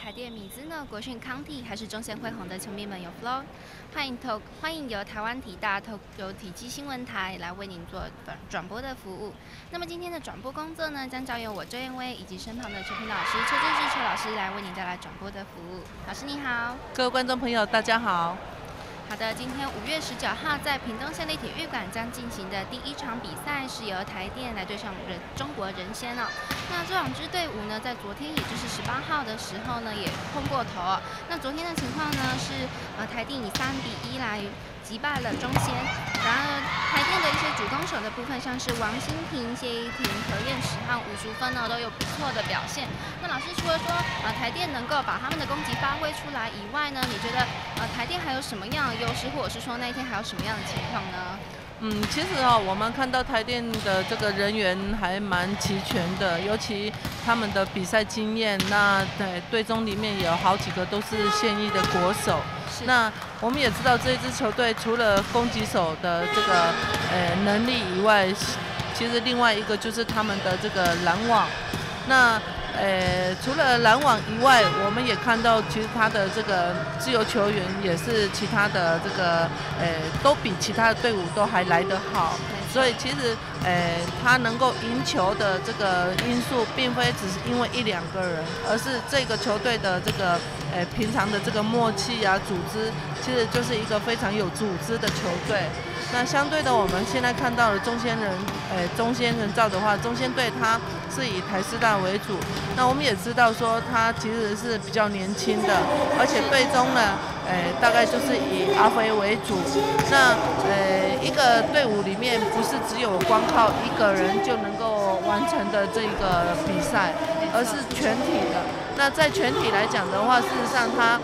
台电米兹诺、国讯康体还是中线辉宏的球迷们有 flow， 欢迎由台湾体大由体积新闻台来为您做转播的服务。那么今天的转播工作呢，将交由我周燕薇以及身旁的球评老师邱真志邱老师来为您带来转播的服务。老师你好， 各位观众朋友大家好。 好的，今天5月19号在屏东县立体育馆将进行的第一场比赛是由台电来对上中国人仙哦。那这两支队伍呢，在昨天也就是18号的时候呢，也碰过头哦。那昨天的情况呢是台电以3-1来击败了中仙。然而台电的一些主攻手的部分，像是王新平、谢依婷、何燕石和吴淑芬呢，都有不错的表现。那老师除了说台电能够把他们的攻击发挥出来以外呢，你觉得台电还有什么样的优势，或者是说那一天还有什么样的情况呢？ 其实我们看到台电的这个人员还蛮齐全的，尤其他们的比赛经验，那队中里面有好几个都是现役的国手。那我们也知道这一支球队除了攻击手的这个能力以外，其实另外一个就是他们的这个拦网。那除了拦网以外，我们也看到，其实他的这个自由球员也是其他的这个都比其他的队伍都还来得好。所以其实他能够赢球的这个因素，并非只是因为1-2个人，而是这个球队的这个平常的这个默契啊、组织，其实就是一个非常有组织的球队。那相对的，我们现在看到的中仙人造的话，中仙队他是以台师大为主。那我们也知道说，他其实是比较年轻的，而且队中呢，大概就是以阿飞为主。那一个队伍里面不是只有光靠一个人就能够完成的这个比赛，而是全体的。那在全体来讲的话，事实上他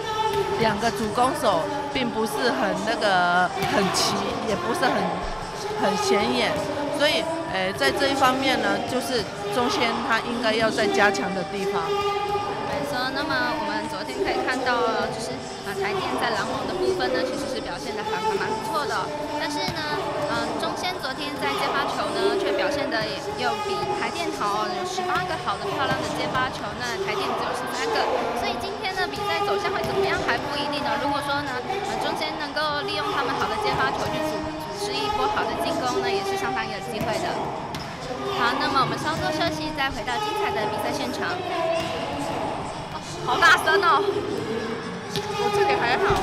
2个主攻手并不是很齐，也不是很显眼，所以在这一方面呢，就是中仙他应该要再加强的地方。 没错，那么我们昨天可以看到，就是台电在拦网的部分呢，其实是表现的还蛮不错的。但是呢，中仙昨天在接发球呢，却表现的也有比台电好，有18个好的漂亮的接发球，那台电只有13个。所以今天呢，比赛走向会怎么样还不一定呢。如果说呢，中仙能够利用他们好的接发球去组织一波好的进攻呢，也是相当有机会的。好，那么我们稍作休息，再回到精彩的比赛现场。好大声哦！ 我这里还好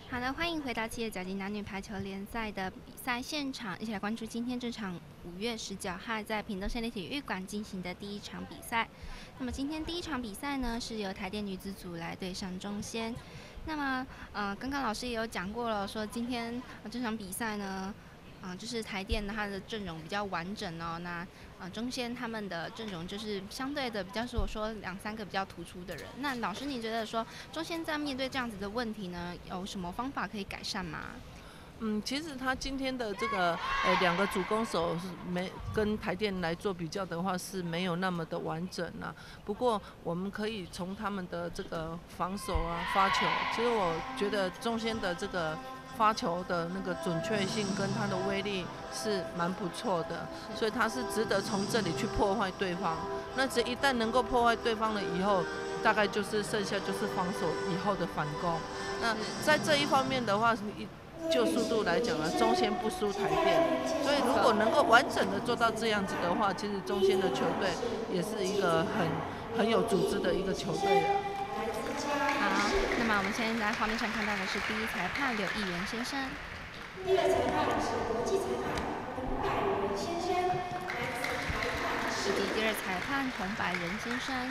好的，欢迎回到企业甲级男女排球联赛的比赛现场，一起来关注今天这场5月19号在屏东县立体育馆进行的第一场比赛。那么今天第一场比赛呢，是由台电女子组来对上中仙。那么刚刚老师也有讲过了，说今天这场比赛呢，就是台电它的阵容比较完整哦。那中仙他们的阵容就是相对的比较说2-3个比较突出的人。那老师，你觉得说中仙在面对这样子的问题呢，有什么方法可以改善吗？ 其实他今天的这个2个主攻手是跟台电来做比较的话是没有那么的完整啊。不过我们可以从他们的这个防守啊、发球，其实我觉得中仙的这个发球的那个准确性跟它的威力是蛮不错的，所以他是值得从这里去破坏对方。那只一旦能够破坏对方了以后，大概就是剩下就是防守以后的反攻。那在这一方面的话，就速度来讲呢，中仙不输台电，所以如果能够完整的做到这样子的话，其实中仙的球队也是一个很有组织的一个球队了。 好，那么我们现在在画面上看到的是第一裁判刘义元先生， 第二裁判是国际裁判洪百仁先生， 以及第二裁判洪百仁先生。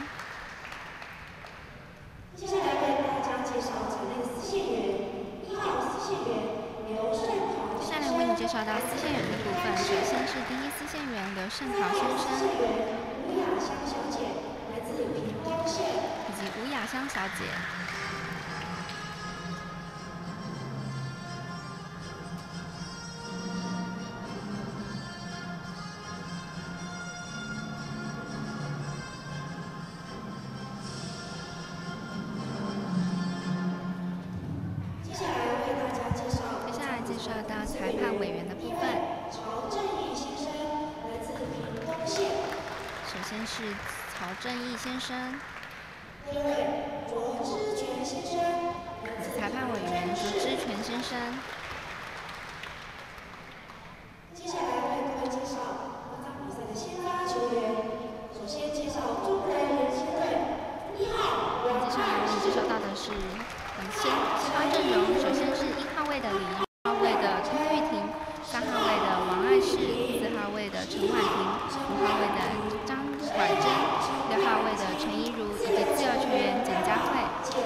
接下来为大家介绍场内司线员，1号司线员刘胜豪。 接下来为你介绍到司线员的部分，首先是第一司线员刘胜豪先生， 吴雅香小姐，来自屏东县， 以及吴雅香小姐。介绍到裁判委员的部分， 曹正义先生来自屏东县。 首先是曹正义先生， 第二位卓之全先生， 裁判委员卓之全先生。 接下来为各位介绍本场比赛的先发球员。首先介绍中国人先队1号。 接下来为你介绍到的是先发阵容，首先是1号位的李，2号位的陈玉婷，3号位的王爱世，4号位的陈婉婷，5号位的张婉珍，6号位的陈怡如，以及自由球员简佳慧。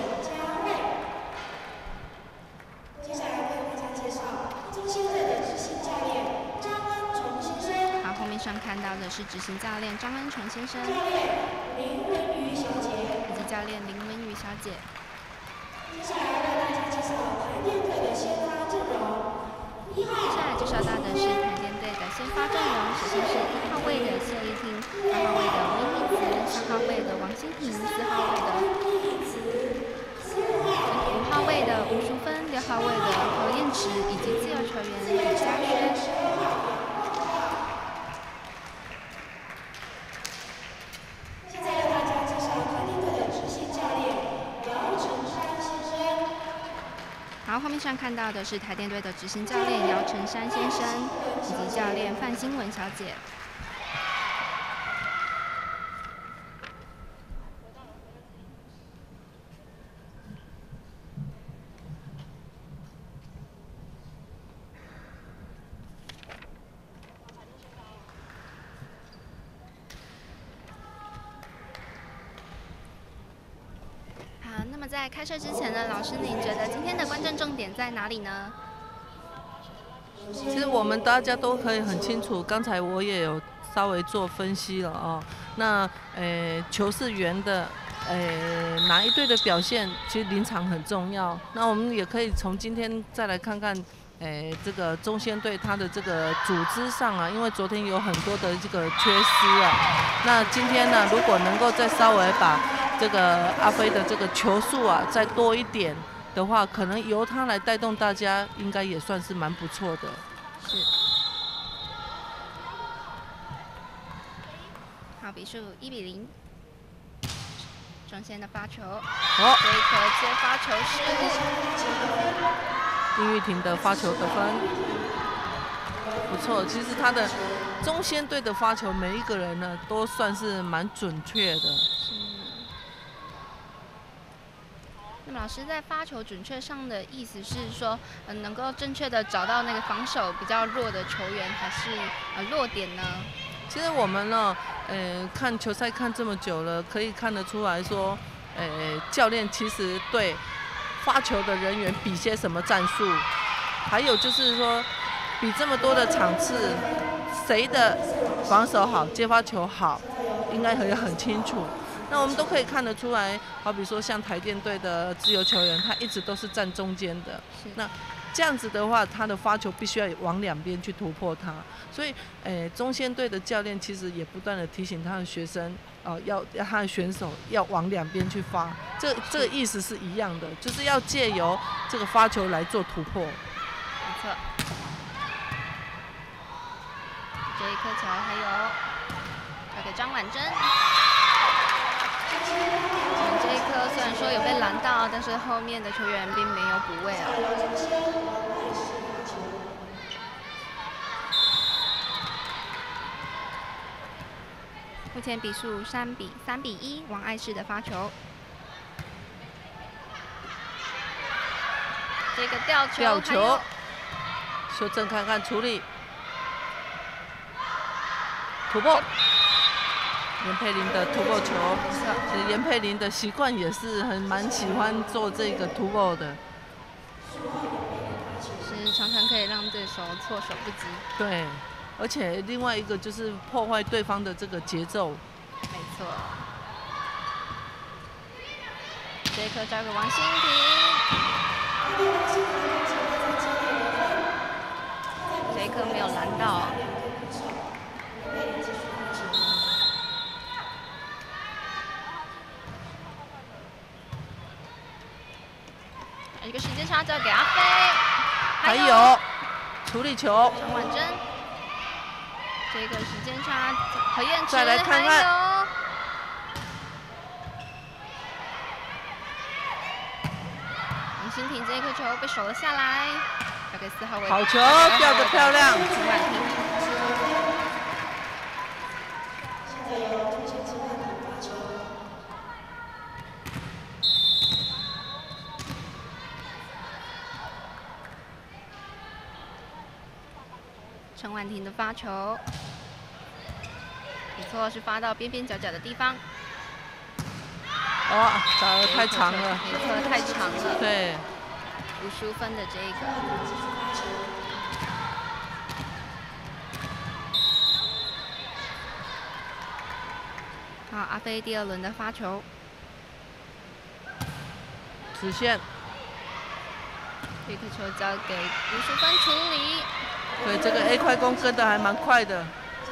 接下来为大家介绍中仙队的执行教练张恩崇先生。 好，后面上看到的是执行教练张恩崇先生， 教练林文瑜小姐， 以及教练林文瑜小姐。 接下来为大家介绍台电队的先发阵容。 接下来介绍到的是台电队的先发阵容，首先是1号位的谢依婷，2号位的温义慈，3号位的王欣婷，4号位的5号位的吴淑芬，6号位的何燕池，以及自由球员李佳轩。 现在为大家介绍台电队的执行教练姚成山先生。 好，画面上看到的是台电队的执行教练姚成山先生，以及教练范新文小姐。好，那么在开赛之前呢，老师您觉得今天的观战重点在哪里呢？ 其实我们大家都可以很清楚，刚才我也有稍微做分析了哦。那球是圆的，哪一队的表现其实临场很重要。那我们也可以从今天再来看看，这个中仙队他的这个组织上啊，因为昨天有很多的这个缺失啊。那今天呢，如果能够再稍微把这个阿飞的这个球数啊再多一点的话，可能由他来带动大家，应该也算是蛮不错的。 是。好，比数1-0。中仙的发球，这一球接发球失误。 殷玉婷的发球得分不错，其实他的中仙队的发球每一个人呢都算是蛮准确的。 那么老师在发球准确上的意思是说，能够正确的找到那个防守比较弱的球员，还是弱点呢？ 其实我们呢，看球赛看这么久了，可以看得出来说，教练其实对发球的人员比些什么战术，还有就是说，比这么多的场次，谁的防守好，接发球好，应该很清楚。那我们都可以看得出来，好比说像台电队的自由球员，他一直都是站中间的。那这样子的话，他的发球必须要往两边去突破他。所以，中线队的教练其实也不断的提醒他的学生，要他的选手要往两边去发。这个意思是一样的，就是要借由这个发球来做突破。 没错。这一颗球还有交给张婉珍。这一颗虽然说有被拦到，但是后面的球员并没有补位啊。目前比数3比1，王爱士的发球。这个吊球， 修正看看处理，突破。严佩玲的突破球，其实严佩玲的习惯也是蛮喜欢做这个突破的， 是常常可以让对手措手不及。 对，而且另外一个就是破坏对方的这个节奏。 没错。这一颗交给王欣婷，这一颗没有拦到。一个时间差交给阿飞， 还有处理球， 张婉珍，这个时间差何燕池， 再来看看， 王欣婷这一颗球被守了下来，交给4号位， 好球，吊得漂亮， 陈婉婷。陈婉婷的发球，没错，是发到边边角角的地方。 哦，打得太长了， 没错，太长了。 对 ，5淑芬的这一个。好，阿飞第2轮的发球， 直线。 这颗球交给吴淑芬处理。 对，这个 A 快攻跟得还蛮快的。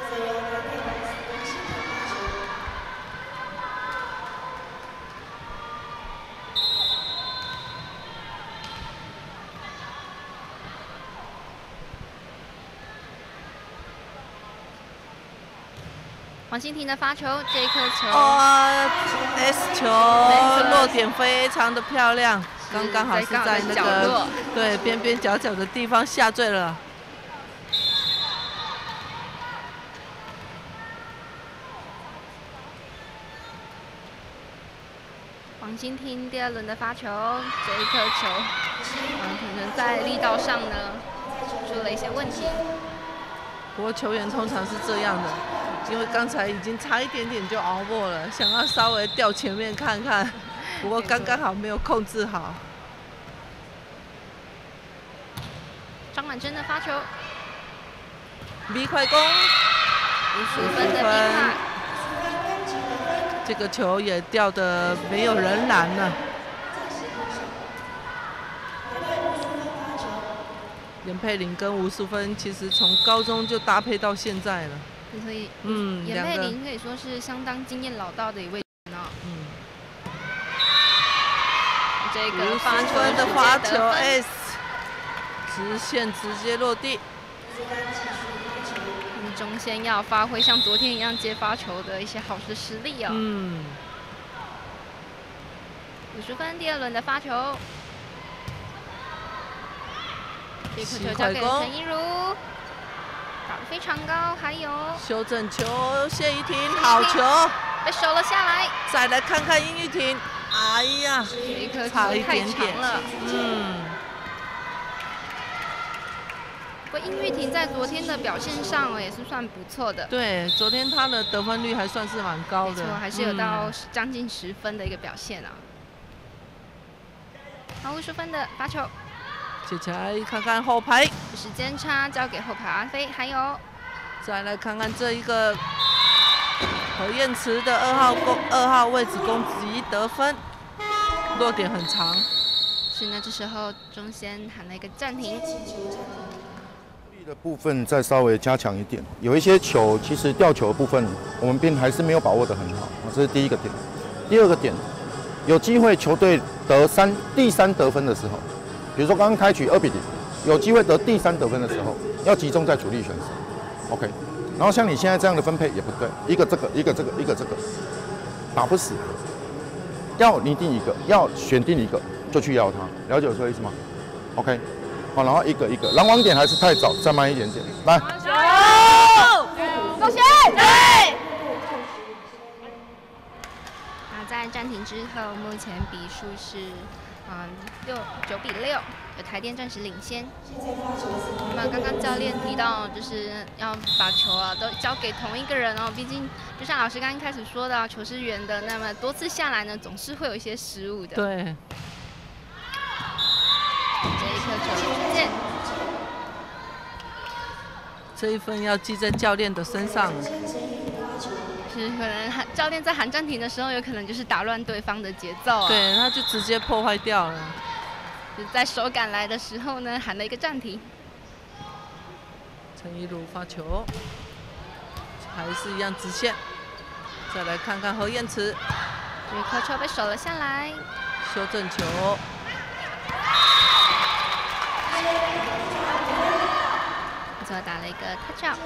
王欣婷的发球，这一颗球 ，S 球落点非常的漂亮，刚好是在那个对边边角角的地方下坠了。 王欣婷第2轮的发球，这一颗球，可能在力道上呢出了一些问题。 不过球员通常是这样的，因为刚才已经差一点点就熬过了，想要稍微掉前面看看，不过刚好没有控制好。 张婉珍的发球 ，B 快攻 ，5淑芬的 B 快。 这个球也掉得没有人拦了。严佩玲跟吴淑芬其实从高中就搭配到现在了。 所以，严佩玲可以说是相当经验老道的一位人哦。这个发球的发球 S， 直线直接落地。 中线要发挥像昨天一样接发球的一些好的实力哦。吴淑芬第2轮的发球，这颗球交给陈依如，打得非常高，还有修正球谢依婷，好球， 被守了下来。 再来看看殷玉婷， 哎呀， 这一颗球差一太点点长了。不过殷玉婷在昨天的表现上也是算不错的， 对，昨天她的得分率还算是蛮高的， 没错，还是有到将近10分的一个表现啊。好，50分的发球， 接下来看看后排， 时间差交给后排阿飞，还有再来看看这一个何燕慈的2号位置攻击得分，落点很长。 是呢，这时候中线喊了一个暂停。 的部分再稍微加强一点，有一些球其实吊球的部分我们边还是没有把握得很好，这是第一个点。第二个点，有机会球队得第3得分的时候，比如说刚刚开局2比0，有机会得第3得分的时候，要集中在主力选手 ，OK。然后像你现在这样的分配也不对，一个这个，一个这个，一个这个，打不死，要拟定一个，要选定一个就去要它，了解我说的意思吗 ？OK。好，然后一个一个，拦网点还是太早，再慢一点点。来， 加油！中线，对。那在暂停之后，目前比数是9比6，有台电暂时领先。那么刚刚教练提到，就是要把球都交给同一个人哦，毕竟就像老师刚刚开始说的，球是圆的，那么多次下来呢，总是会有一些失误的。 对。 这一颗球出界， 这一分要记在教练的身上。 是可能教练在喊暂停的时候，有可能就是打乱对方的节奏啊。 对，他就直接破坏掉了。 就在手感来的时候呢，喊了一个暂停。 陈一儒发球，还是一样直线。再来看看何燕慈， 这颗球被守了下来， 修正球。 最后打了一个 touch out。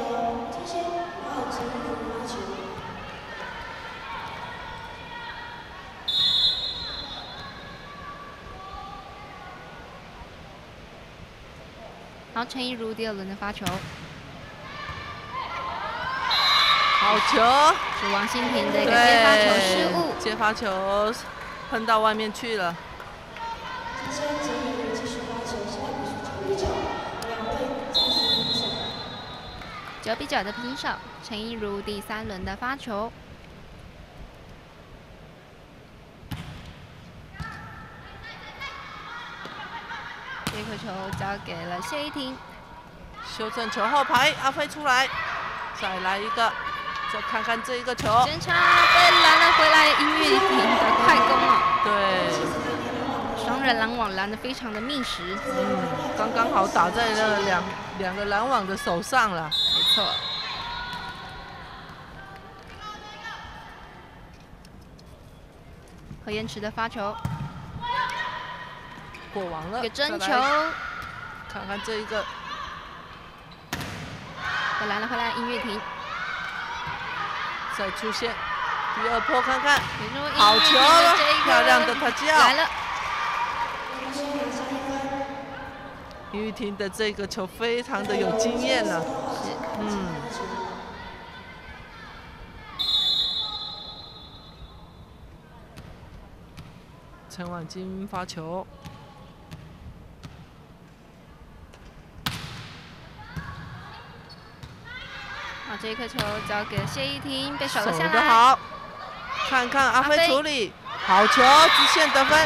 好，陈一儒第2轮的发球， 好球， 是王欣婷的一个接发球失误， 接发球喷到外面去了。 9比9的平手，陈一儒第3轮的发球。这颗球交给了谢依婷， 修正球后排，阿飞出来，再来一个，再看看这一个球， 前插被拦了回来，殷玉婷的快攻啊！ 对， 双人拦网拦得非常的密实， 刚刚好打在那两个拦网的手上了， 没错。何燕池的发球， 过网了， 一个真球， 看看这一个， 被拦了回来，殷玉婷。 再出现第2波，看看， 好球了，漂亮的塔架来了。 殷玉婷的这个球非常的有经验了，陈婉晶发球， 好，这一颗球交给谢依婷，被守了下来。 守得好，看看阿飞处理，好球，直线得分。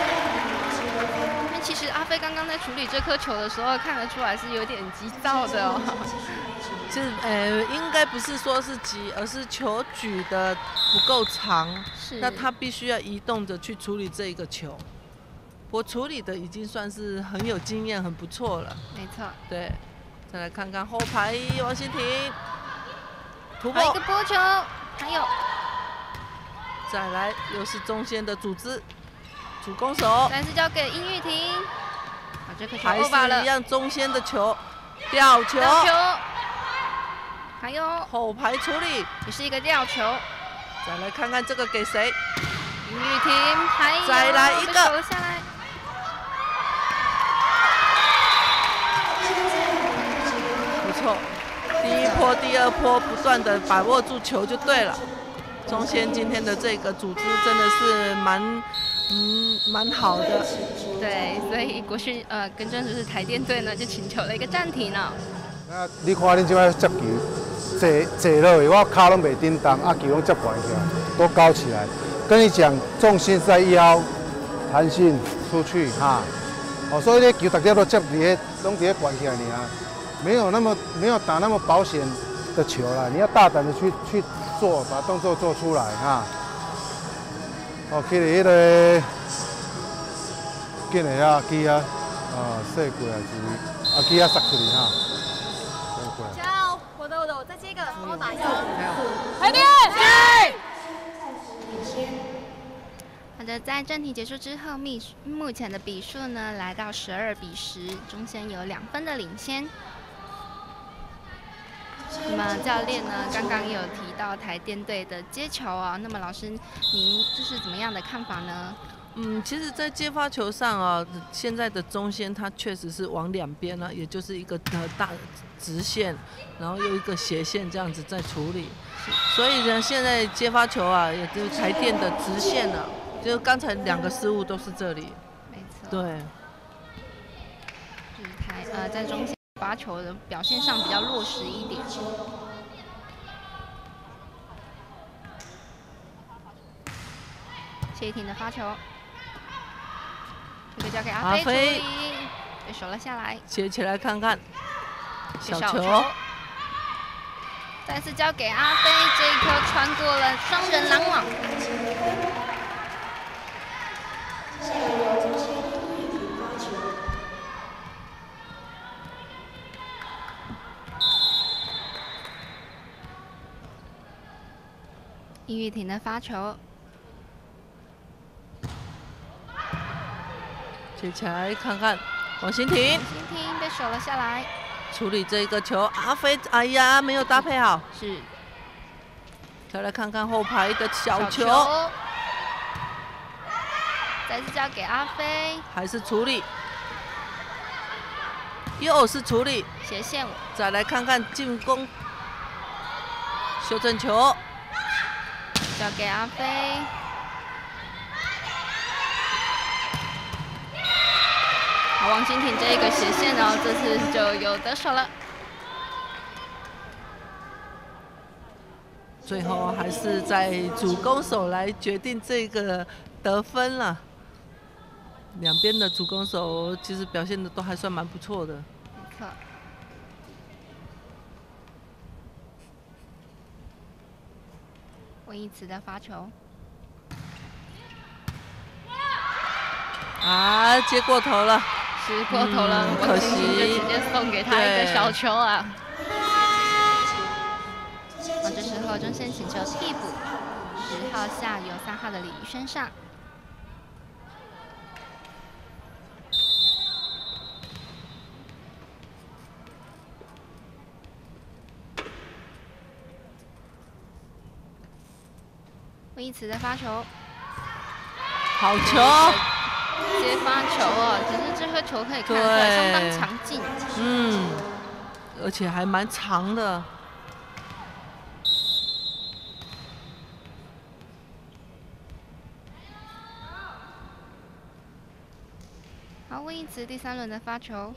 其实阿飞刚刚在处理这颗球的时候，看得出来是有点急躁的哦。 应该不是说是急，而是球举的不够长，那他必须要移动着去处理这一个球。我处理的已经算是很有经验，很不错了。 没错。 对，再来看看后排王欣婷突破一个拨球，还有， 再来又是中线的组织主攻手， 但是交给殷玉婷。好，这颗球还是一样中线的球，吊球。还有后排处理， 也是一个吊球。 再来看看这个给谁？ 殷玉婷，还有再来一个， 守了下来。 不错，第1波、第2波不断的把握住球就对了。 中仙今天的这个组织真的是蛮好的。 对，所以更正就是台电队呢就请求了一个暂停了。 啊，你看恁即摆接球，坐落去，我脚拢袂叮当，啊球拢接悬起来，都高起来。跟你讲，重心在腰，弹性出去哈。哦，所以咧球大家都接拢伫咧悬起来尔，没有打那么保险的球啦。你要大胆的去做，把动作做出来哈。哦，去咧迄个。紧的啊，机啊，射过来是，啊机啊塞出去哈，射过来。 加油！我再接一个，我打一下。 台电， 好的，在暂停结束之后，目前的比数呢来到12-10，中仙有2分的领先。那么教练呢，刚刚也有提到台电队的接球啊，那么老师您就是怎么样的看法呢？ 其实，在接发球上啊，现在的中仙它确实是往两边呢，也就是一个大直线，然后又一个斜线这样子在处理。所以呢，现在接发球啊，也就是台电的直线了，就刚才2个失误都是这里。 没错。 对。 就是在中线发球的表现上比较落实一点。谢依婷的发球。这个交给阿飞处理，被守了下来。 接起来看看，小球， 再次交给阿飞，这一颗穿过了双人拦网。殷玉婷的发球。 接起来看看，王欣婷被守了下来， 处理这个球，阿飞，哎呀，没有搭配好， 是。 再来看看后排的小球， 再次交给阿飞， 还是处理，又是处理， 斜线， 再来看看进攻，修正球， 交给阿飞。王欣婷这一个斜线哦，这次就有得手了。 最后还是在主攻手来决定这个得分了。两边的主攻手其实表现的都还算蛮不错的。 没错。温逸慈的发球。 啊，接过头了。 是过头了， 可惜就直接送给他一个小球啊！这时候中仙请求替补，10号下由3号的李宇轩上。温逸慈的发球， 好球！ 接发球哦，只是这颗球可以看出来相当强劲。 而且还蛮长的。 好，温逸慈第3轮的发球，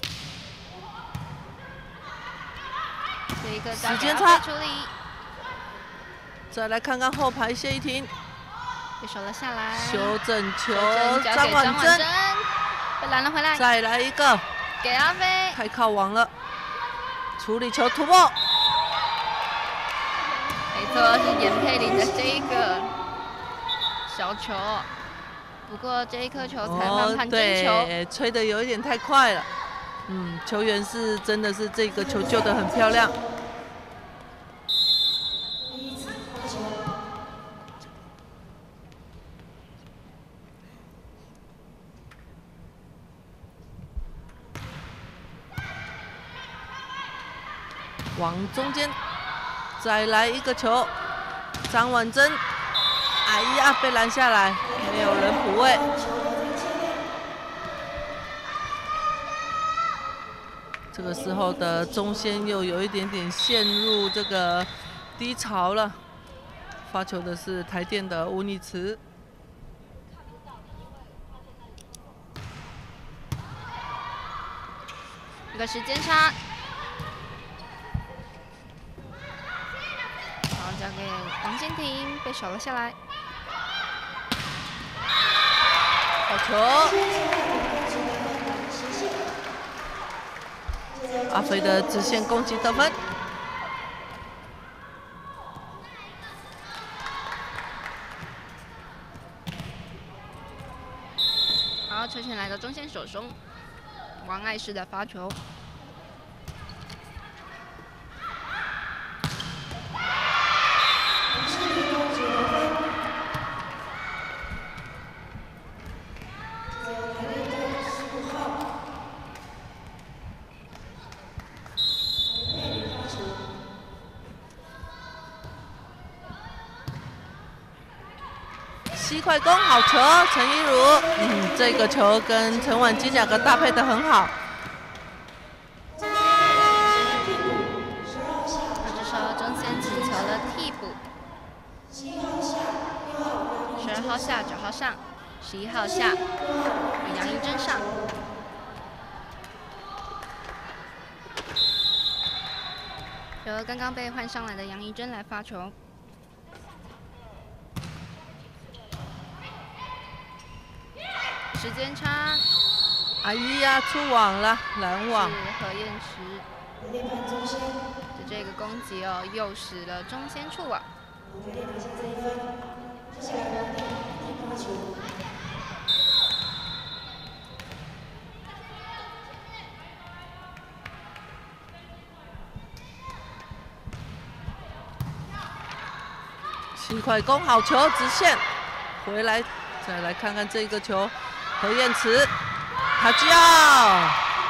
这一个时间差处理。 再来看看后排谢依婷。 被守了下来， 修正球， 张婉珍被拦了回来， 再来一个， 给阿飞， 太靠网了，处理球突破， 没错，是严佩玲的这一个小球，不过这一颗球裁判判真球， 对，吹的有一点太快了，球员是真的是这个球救得很漂亮。往中间再来一个球，张婉珍，哎呀，被拦下来，没有人补位。这个时候的中仙又有一点点陷入这个低潮了， 发球的是台电的吴妮慈。 一个时间差，好，交给王欣婷，被守了下来。 好球！阿飞的直线攻击得分。 好，球权来到中线手中，王爱诗的发球。 西快攻，好球，陈依如，这个球跟陈婉晶两个搭配得很好。 那这时候中线请求了替补，12号下，9号上，11号下，由杨一真上。由刚刚被换上来的杨一真来发球。时间差， 哎呀，出网了，拦网。 是何燕池的这个攻击哦，诱使了中线触网。 西快攻，好球，直线回来，再来看看这个球。何燕慈，塔基奥。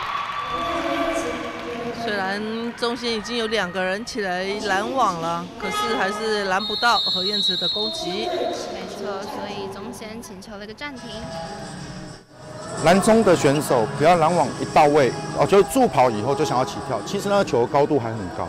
虽然中线已经有2个人起来拦网了，可是还是拦不到何燕慈的攻击。 没错，所以中线请求了一个暂停。 拦中的选手不要拦网一到位，就是助跑以后就想要起跳，其实那个球的高度还很高，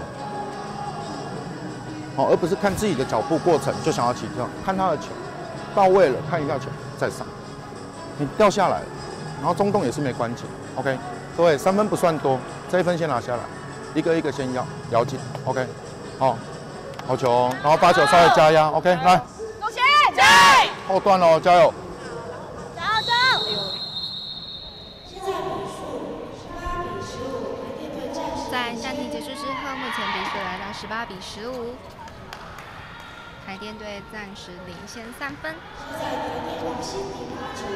而不是看自己的脚步过程就想要起跳，看他的球到位了，看一下球再上。你掉下来了，然后中洞也是没关紧 ，OK， 各位3分不算多，这1分先拿下来，一个一个先咬紧 ，OK， 好，好球哦，然后发球稍微加压 ，OK， 来， 中线，对， 后段哦，加油， 加油加油！ 现在比数18比15，台电队战胜。 在暂停结束之后，目前比数来到18比15，台电队暂时领先3分。 现在台电王欣婷发球。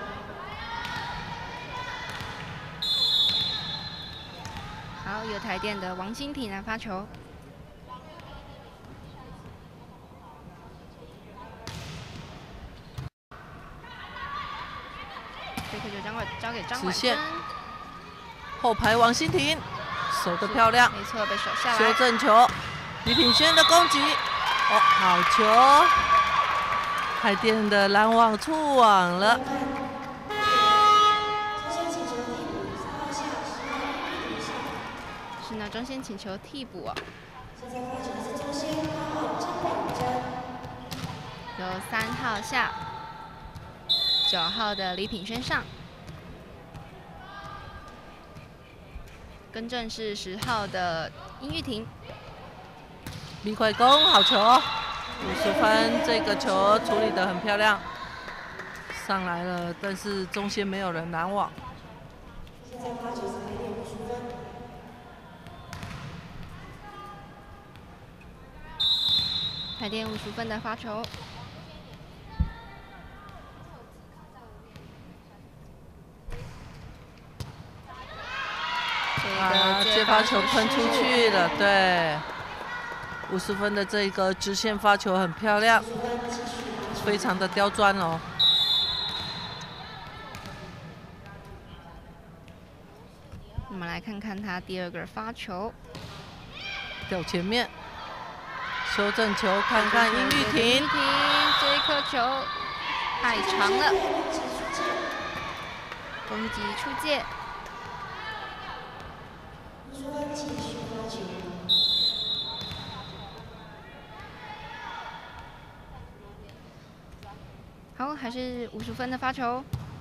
好，由台电的王欣婷来发球。这颗球交给张婉珍。 后排王欣婷守得漂亮， 没错，被守下来。 修正球，李品轩的攻击，哦，好球！台电的拦网触网了。 是呢，中线请求替补哦。 现在发球的是中线8号张婉珍， 由3号下，9号的李品轩上，更正是10号的殷玉婷。 李快攻，好球！50分，这个球处理得很漂亮，上来了，但是中线没有人拦网。 现在发球是台电50分。 台电50分的发球。 接发球喷出去了，对。50分的这个直线发球很漂亮，非常的刁钻哦。 我们来看看他第2个发球， 掉前面，修正球，看看殷玉婷， 这一颗球太长了，攻击出界。 好，还是50分的发球。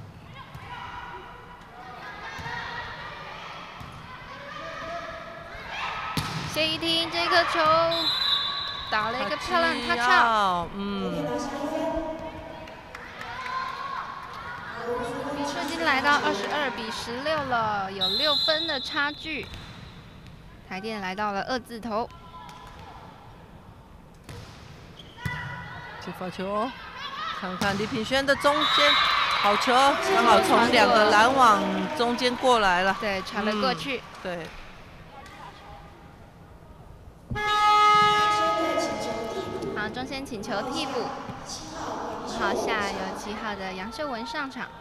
谢依婷这颗球打了一个漂亮的 touch out， 比数已经来到22-16了，有6分的差距。台电来到了2字头。 接发球，看看李品轩的中间好球，刚好从2个拦网中间过来了。 对，传了过去。 对。 好，中线请求替补。好，下由7号的杨秀文上场。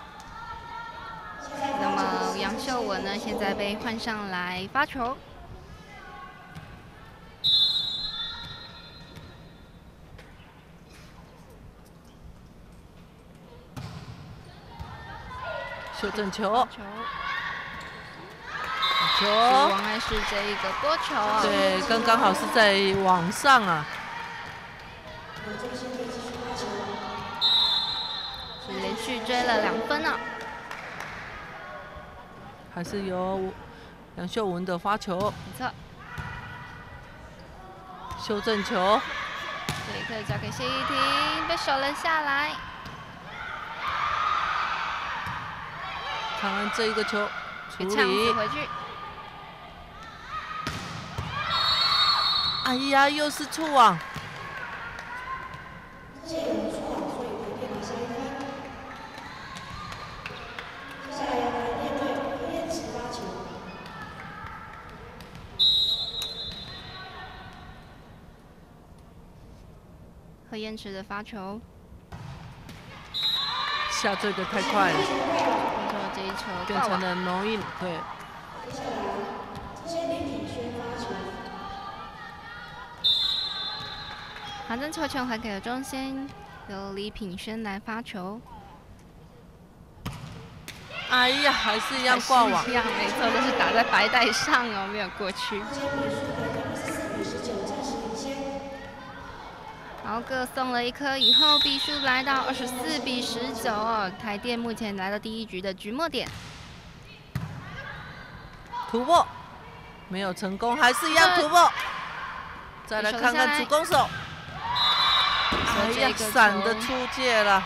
那么杨秀文呢，现在被换上来发球。 修正球。 球， 王爱是这一个多球啊， 对，刚好是在网上啊， 是连续追了2分啊， 还是由杨秀文的发球， 没错， 修正球， 这一颗交给谢依婷，被守了下来， 看看这一个球处给呛理死回去。 哎呀，又是触网！ 何燕池的发球， 下坠的太快了， 没错，这一球变成了no in，对。 好，将球权还给了中线，由李品轩来发球。 哎呀，还是一样挂网， 一样，没错，都是打在白带上哦，没有过去。好，各送了1颗以后，比数来到24-19哦。台电目前来到第1局的局末点， 突破没有成功，还是一样突破。再来看看主攻手。 哎呀，闪的出界了。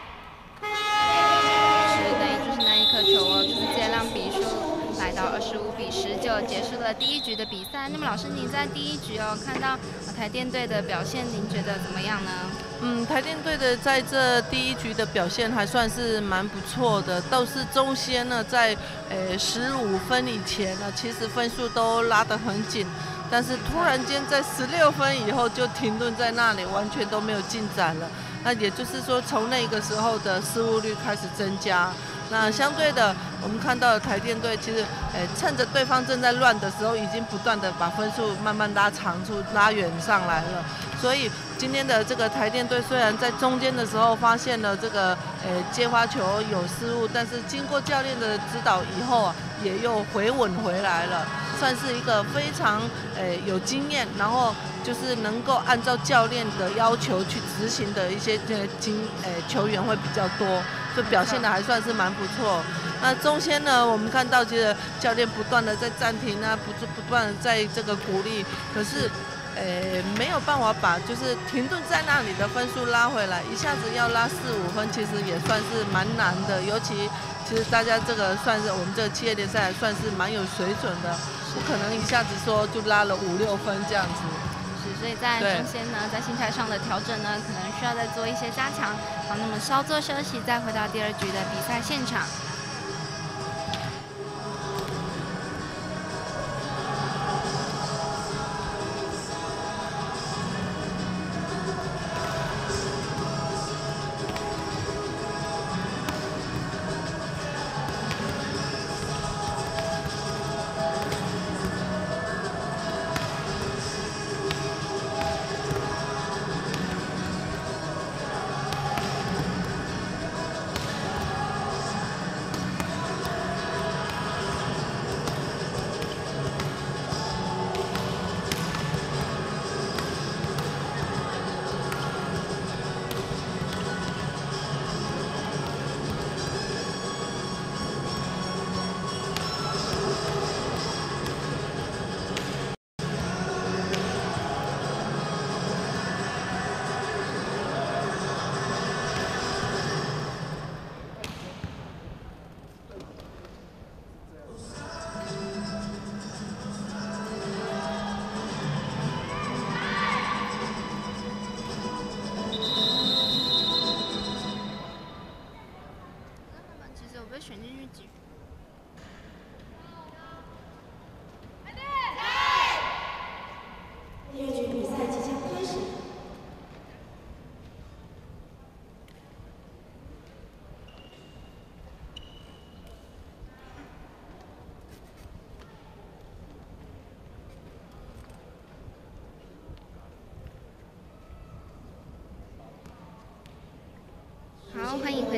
就是那一颗球哦，直接让比数来到25-19，结束了第1局的比赛。那么老师，您在第1局哦看到台电队的表现，您觉得怎么样呢？ 台电队的在这第1局的表现还算是蛮不错的，倒是中间呢，在15分以前呢，其实分数都拉得很紧。 但是突然间在16分以后就停顿在那里，完全都没有进展了。那也就是说，从那个时候的失误率开始增加。那相对的，我们看到的台电队其实，趁着对方正在乱的时候，已经不断的把分数慢慢拉远上来了。所以今天的这个台电队虽然在中间的时候发现了这个接发球有失误，但是经过教练的指导以后啊，也又回稳回来了。 算是一个非常有经验，然后就是能够按照教练的要求去执行的一些球员会比较多，所以表现的还算是蛮不错。那中间呢，我们看到其实教练不断的在暂停啊，不断的在这个鼓励，可是没有办法把就是停顿在那里的分数拉回来，一下子要拉4、5分，其实也算是蛮难的，尤其。 其实大家这个算是我们这个企业联赛算是蛮有水准的，不可能一下子说就拉了5、6分这样子。 是，所以在中间呢，在心态上的调整呢，可能需要再做一些加强。好，那么稍作休息，再回到第2局的比赛现场。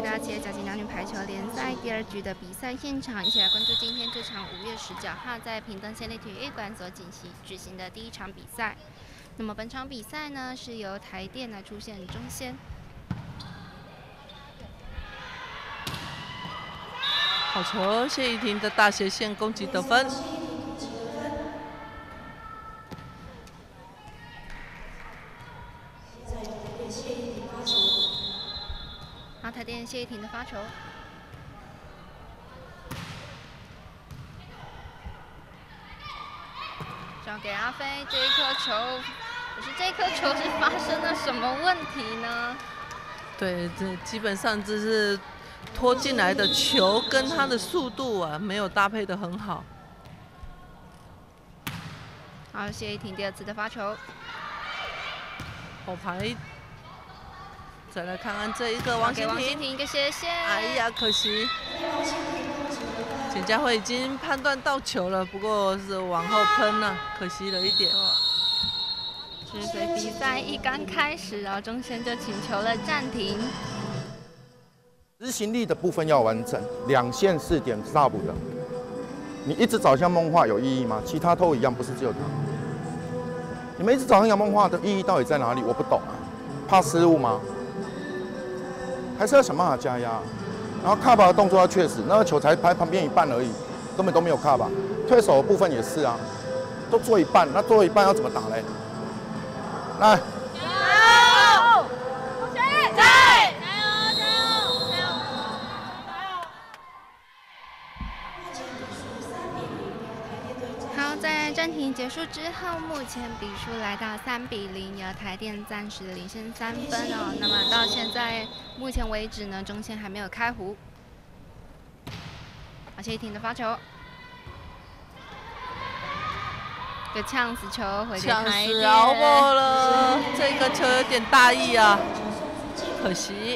回到企业甲级男女排球联赛第2局的比赛现场，一起来关注今天这场5月19号在屏东县立体育馆所举行的第1场比赛。那么本场比赛呢，是由台电来出现中先。 好球，谢依婷的大斜线攻击得分。 好，台电谢依婷的发球。交给阿飞，这一颗球，可是这一颗球是发生了什么问题呢？ 对，这基本上这是拖进来的球跟他的速度啊，没有搭配得很好。 好，谢依婷第2次的发球。 后排，再来看看这一个王心婷一个斜线。 哎呀，可惜。简佳慧已经判断到球了，不过是往后喷了，可惜了一点。 是，所以比赛一刚开始啊，中先就请求了暂停。 执行力的部分要完整，2线4点 stop 的。你一直找向梦话有意义吗？其他都一样，不是只有他。你们一直找向杨梦话的意义到底在哪里？我不懂啊，怕失误吗？还是要想办法加压？然后卡巴的动作要确实，那个球才拍旁边一半而已，根本都没有卡巴。退手的部分也是啊，都做一半，那做一半要怎么打嘞？来， 加油！ 好，在暂停结束之后，目前比数来到3比0，由台电暂时领先3分哦。那么到现在目前为止呢，中线还没有开胡。谢依婷的发球，一个呛死球回给台电。呛死熬过了，这个球有点大意啊，可惜。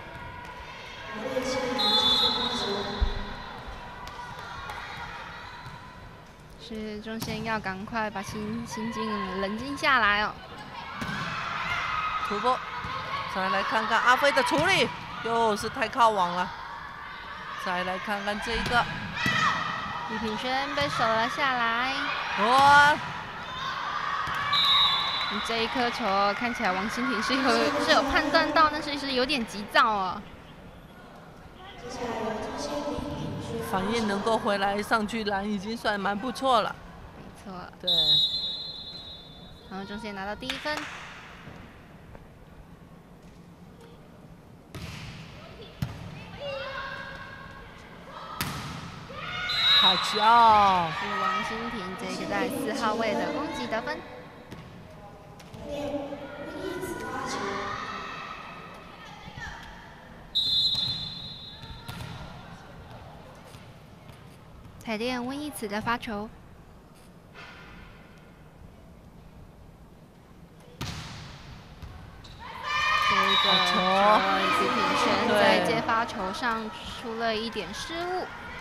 是中线要赶快把心境冷静下来哦。 突破，再来看看阿飞的处理，又是太靠网了。再来看看这一个， 李品轩被守了下来。 哇！ 这一颗球看起来王心婷是有判断到，但是有点急躁哦。 反应能够回来上去拦，已经算蛮不错了。 没错。 对。 然后中线拿到第1分。 好球！是王心婷这个在4号位的攻击得分。台电温一慈的发球，这个球李品轩在接发球上出了一点失误。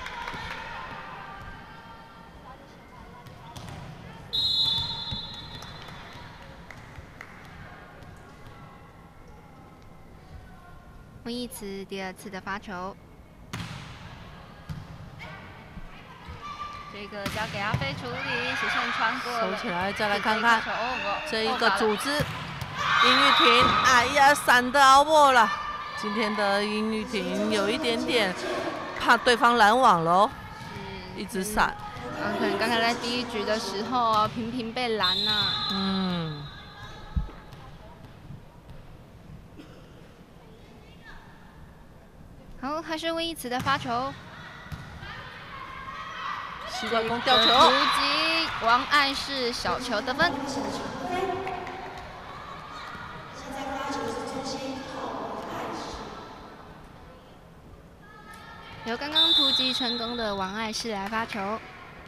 温一慈第2次的发球。这个交给阿飞处理，斜线穿过了。 收起来，再来看看这一个组织，殷玉婷，哎呀，闪得熬过了。今天的殷玉婷有一点点怕对方拦网喽，一直闪。 可能刚才在第1局的时候频频被拦呐。好，还是温一慈的发球。 西瓜攻吊球， 突击王爱是小球得分。由刚刚突击成功的王爱是来发球。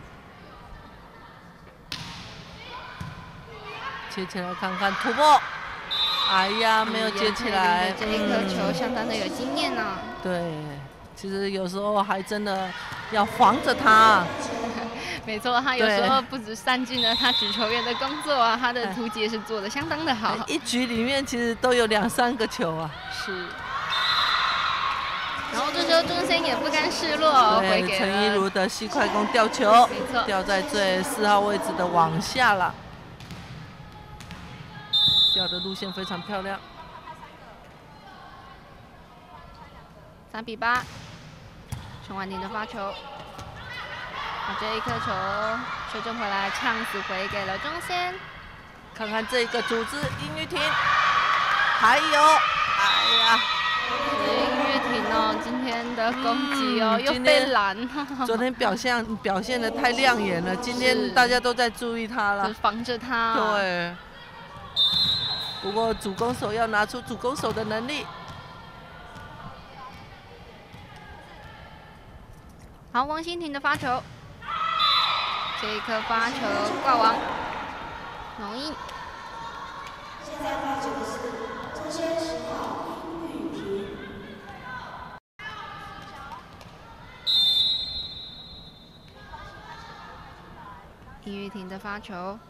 接起来看看突破，哎呀，没有接起来。 这一颗球相当的有经验呢。 对，其实有时候还真的要防着他。 没错，他有时候不止善尽了他举球员的工作啊，他的突击也是做得相当的好。 一局里面其实都有2、3个球啊。 是。 然后这时候中线也不甘示弱，回给陈一如的西快攻吊球， 没错， 吊在最4号位置的往下了，吊的路线非常漂亮。 3比8，陈婉婷的发球，这一颗球修正回来，呛死回给了中线。 看看这个组织，殷玉婷，还有，哎呀。 殷玉婷哦，今天的攻击哦，又被拦。 昨天表现的太亮眼了，今天大家都在注意她了， 防着她。 对。不过主攻手要拿出主攻手的能力。 好，王欣婷的发球，这一颗发球挂网，龙印。 现在发球的是中线10号殷玉婷。 殷玉婷的发球，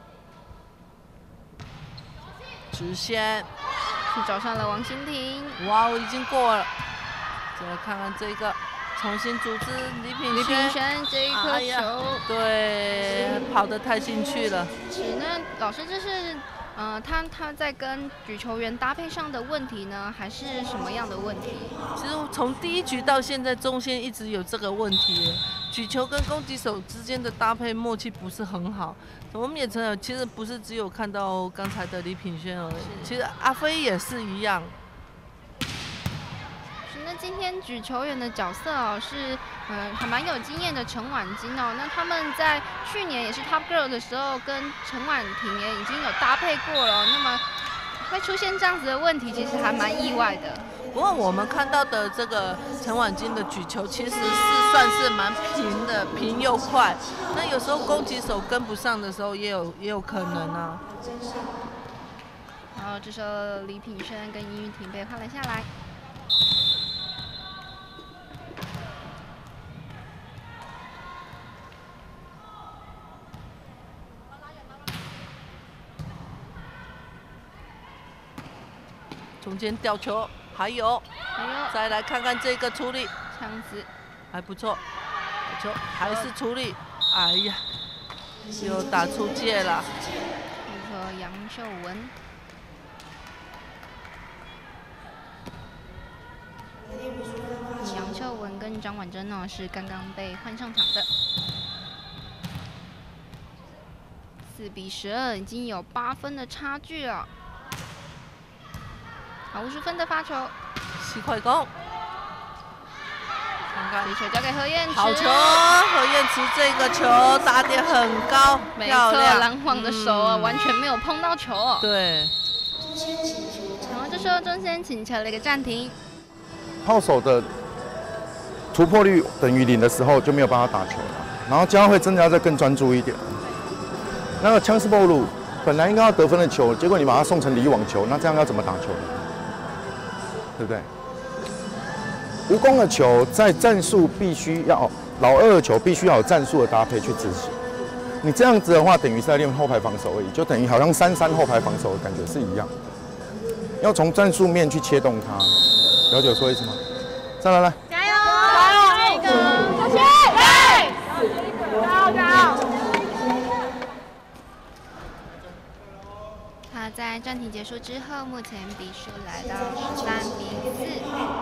直线， 去找上了王欣婷。 哇，已经过了。再来看看这个。重新组织李品轩这一颗球， 对，跑得太进去了。 是，那老师这是，他在跟举球员搭配上的问题呢，还是什么样的问题？ 其实从第1局到现在，中线一直有这个问题，举球跟攻击手之间的搭配默契不是很好。我们也承认，其实不是只有看到刚才的李品轩而已，其实阿飞也是一样。 那今天举球员的角色哦，是还蛮有经验的陈婉晶哦。那他们在去年也是 Top Girl 的时候，跟陈婉婷也已经有搭配过了。那么会出现这样子的问题，其实还蛮意外的。 不过我们看到的这个陈婉晶的举球，其实是算是蛮平的，平又快。那有时候攻击手跟不上的时候，也有可能啊。 然后这时候李品轩跟殷玉婷被换了下来。 中间吊球，还有，再来看看这个处理， 枪子还不错，球还是处理，哎呀，又打出界了。 没错，杨秀文。杨秀文跟张婉珍呢是刚刚被换上场的。4比12，已经有8分的差距了。好，50分的发球， 西快攻，看看， 这球交给何燕池， 好球！何燕池这个球打点很高， 没错，拦网的手啊，完全没有碰到球哦。 对。 然后这时候中线请求了一个暂停。 炮手的突破率等于0的时候就没有办法打球了，然后将会真的要再更专注一点。那个枪斯波鲁本来应该要得分的球，结果你把它送成离网球，那这样要怎么打球呢？对不对？无攻的球在战术必须要老2的球必须要有战术的搭配去执行。你这样子的话，等于是在练后排防守而已，就等于好像3-3后排防守的感觉是一样的。要从战术面去切动它，了解我说意思吗？再来， 加油！加油！这个小心！对，加油加油！ 好，在暂停结束之后，目前比数来到13比4，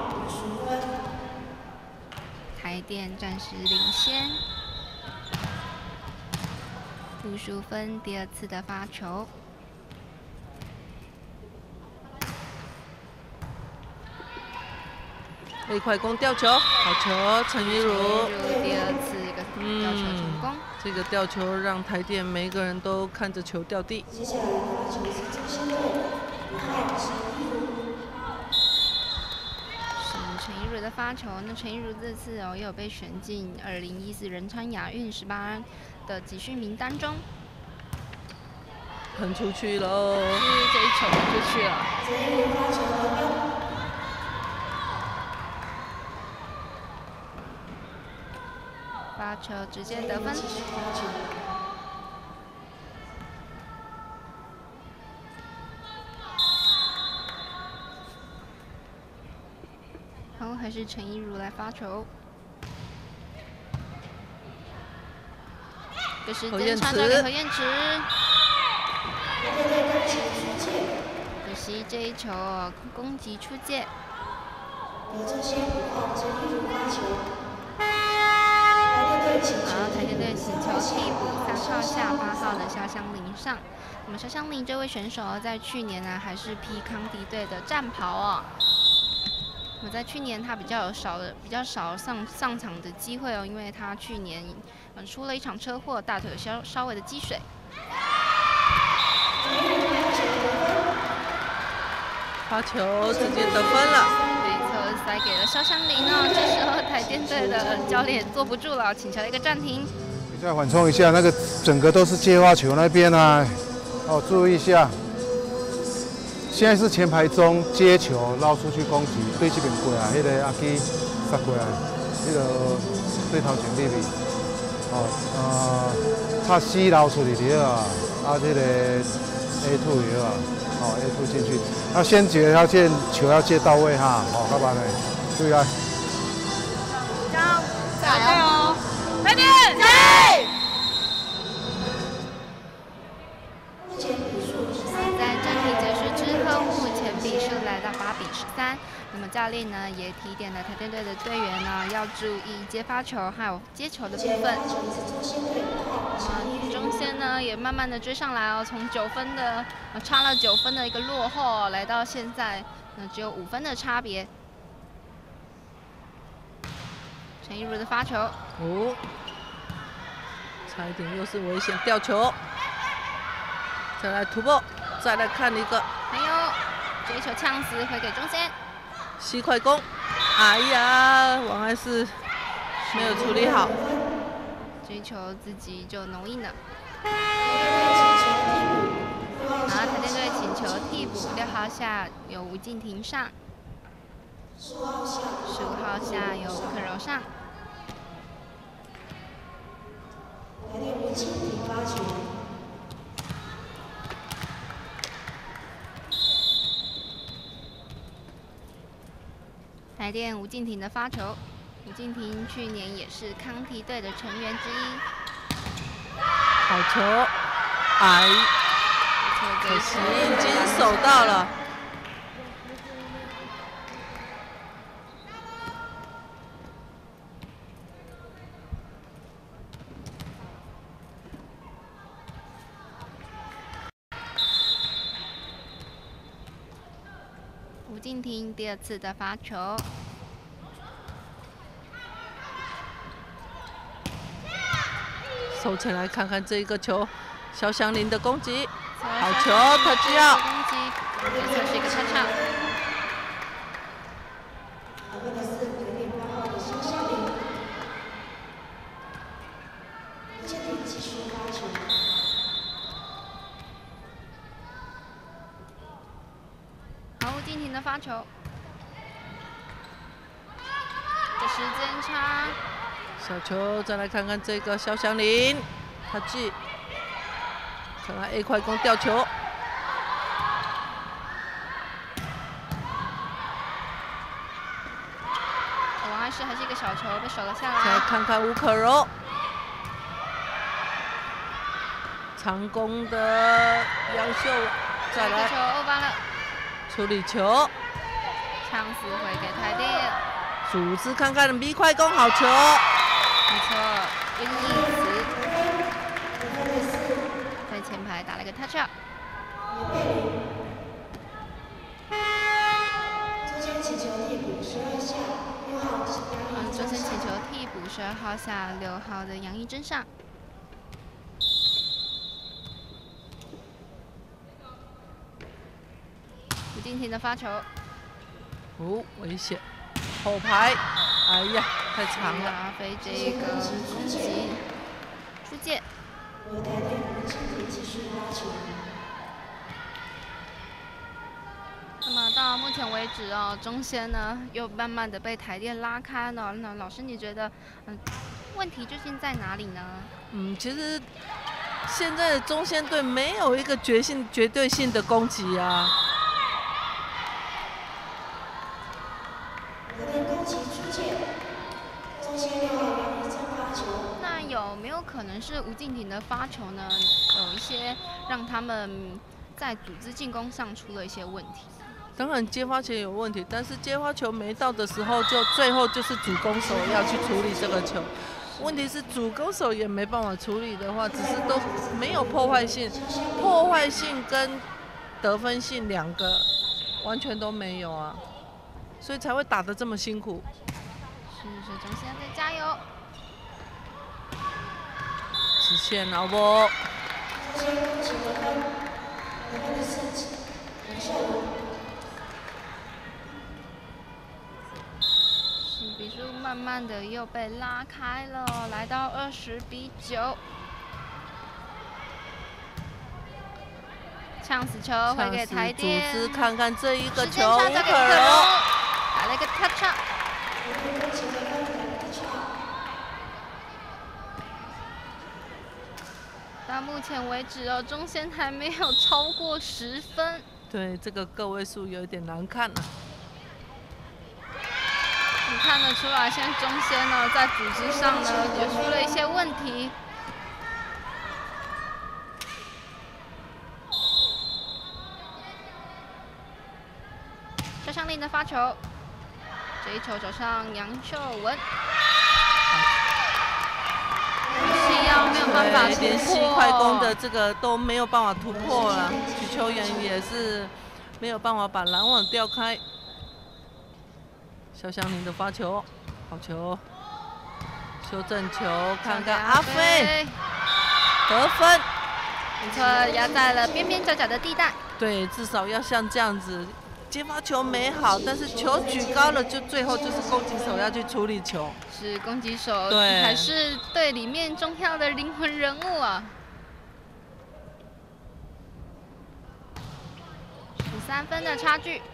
台电暂时领先。吴淑芬第2次的发球， 一快攻吊球，好球，陈怡如第2次一个吊球成功。 这个吊球让台电每一个人都看着球掉地。 接下来的发球是中线队1号陈怡如。 是陈怡如的发球，那陈怡如这次也有被选进2014仁川亚运18的集训名单中。 喷出去喽！ 这一球喷出去了。 陈怡如发球得分。 发球直接得分。好，何还是陈一如来发球？这时间传传给何燕池。可惜这一球攻击出界。好，台电队请求替补3号下8号的肖香林上。那么肖香林这位选手在去年呢还是披康迪队的战袍哦。那么在去年他比较少上场的机会哦，因为他去年出了一场车祸，大腿有稍微的积水。 发球直接得分了。 没错，塞给了肖香林哦。这时候台电队的教练坐不住了，请求一个暂停。 比赛缓冲一下，那个整个都是接发球那边啊，哦，注意一下。现在是前排中接球捞出去攻击，对这边过来，那个阿基杀过来，那个对头前那边，他C捞出去的啊，这个 A2 的啊，A2 进去，他先接要接球要接到位哈，干嘛呢？注意啊！ 加油！台电加油！ 在暂停结束之后，目前比数来到8比13。那么教练呢也提点了台电队的队员呢要注意接发球还有接球的部分。中线呢也慢慢的追上来哦，从9分的差了9分的一个落后，来到现在只有5分的差别。陈一如的发球， 差一点又是危险吊球，再来突破，再来看一个， 还有这一球呛死回给中线， 西快攻，哎呀，王安石没有处理好， 这一球自己就浓印了。好，台电队请求替补6号下由吴敬婷上，15号下由吴可柔上。台电吴敬婷的发球，吴敬婷去年也是康体队的成员之一。 好球，可惜已经守到了。 吴敬婷第2次的发球， 收起来看看这个球，肖香林的攻击，好球，他就要攻击，没错，是一个插场。吴敬婷的发球，这时间差， 小球，再来看看这个肖香林，他记，看看 A 快攻吊球， 王安石还是一个小球被守了下来。 再来看看吴可柔，长攻的杨秀，再来球欧巴了。 处理球， 呛死回给台电， 组织看看 B 快攻，好球， 没错，温义慈在前排打了个 touch up。中间请求替补12号下6号的杨一珍上。吴敬婷的发球， 危险，后排，哎呀，太长了， 飞这个攻击出界。那么到目前为止哦，中线呢又慢慢的被台电拉开了。那老师你觉得，问题究竟在哪里呢？ 其实现在的中线队没有一个绝对性的攻击啊。 近庭的发球呢，有一些让他们在组织进攻上出了一些问题。 当然接发前有问题，但是接发球没到的时候，最后就是主攻手要去处理这个球。问题是主攻手也没办法处理的话，只是都没有破坏性，破坏性跟得分性两个完全都没有啊，所以才会打得这么辛苦。 是中线在加油， 直线好不？ 比数慢慢的又被拉开了，来到20-9。呛死球回给台电， 组织看看这一个球， 吴可柔打了一个 touch。到目前为止哦，中线还没有超过10分。 对，这个个位数有一点难看了。 你看得出来，现在中线呢在组织上呢也出了一些问题。肖湘玲的发球，这一球走上杨秀文，西耀没有办法突破， 连续快攻的这个都没有办法突破了，许球员也是没有办法把拦网调开。肖湘玲的发球，好球，修正球，看看阿飞得分， 没错，压在了边边角角的地带。 对，至少要像这样子，接发球没好，但是球举高了，就最后就是攻击手要去处理球。 是攻击手， 对， 还是队里面重要的灵魂人物啊。13分的差距。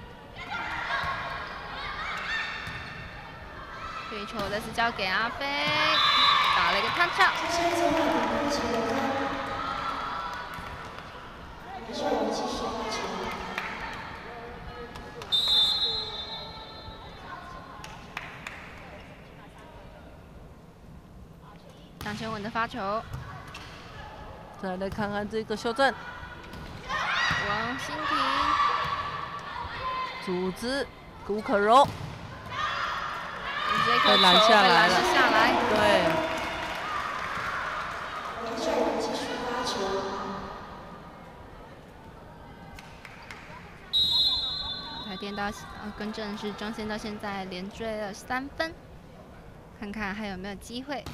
这一球再次交给阿飞，打了一个touch。张轩文的发球， 再来看看这个修正， 王欣婷组织吴可柔。 这颗球拦下来了， 对。台电到更正是中线到现在连追了3分，看看还有没有机会。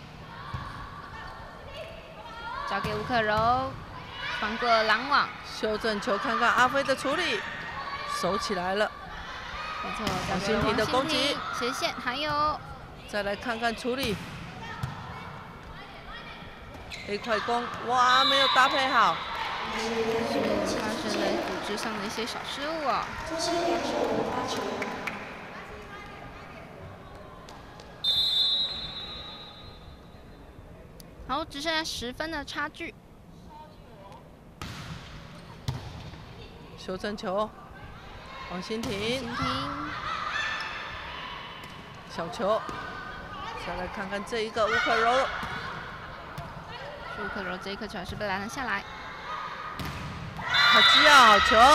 交给吴可柔，穿过拦网， 修正球，看看阿飞的处理，守起来了。 没错， 王欣婷的攻击， 斜线还有， 再来看看处理。A 快攻，哇，没有搭配好， 是发生了组织上的一些小失误哦。好，只剩下10分的差距。 修正球。王欣婷，小球，再来看看这一个吴可柔， 吴可柔这一颗球还是被拦了下来。 好机啊，好球！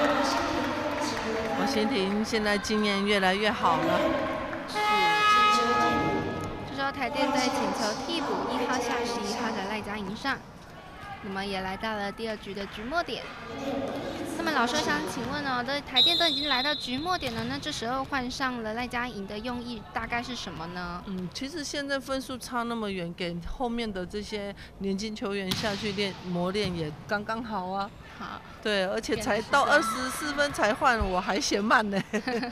王欣婷现在经验越来越好了。 是。这时候台电队请求替补1号下11号的赖佳莹上。那么也来到了第2局的局末点。那么老师想请问哦，这台电都已经来到局末点了，那这时候换上了赖佳莹的用意大概是什么呢？ 其实现在分数差那么远，给后面的这些年轻球员下去磨练也刚刚好啊。 好。 对，而且才到24分才换，我还嫌慢呢。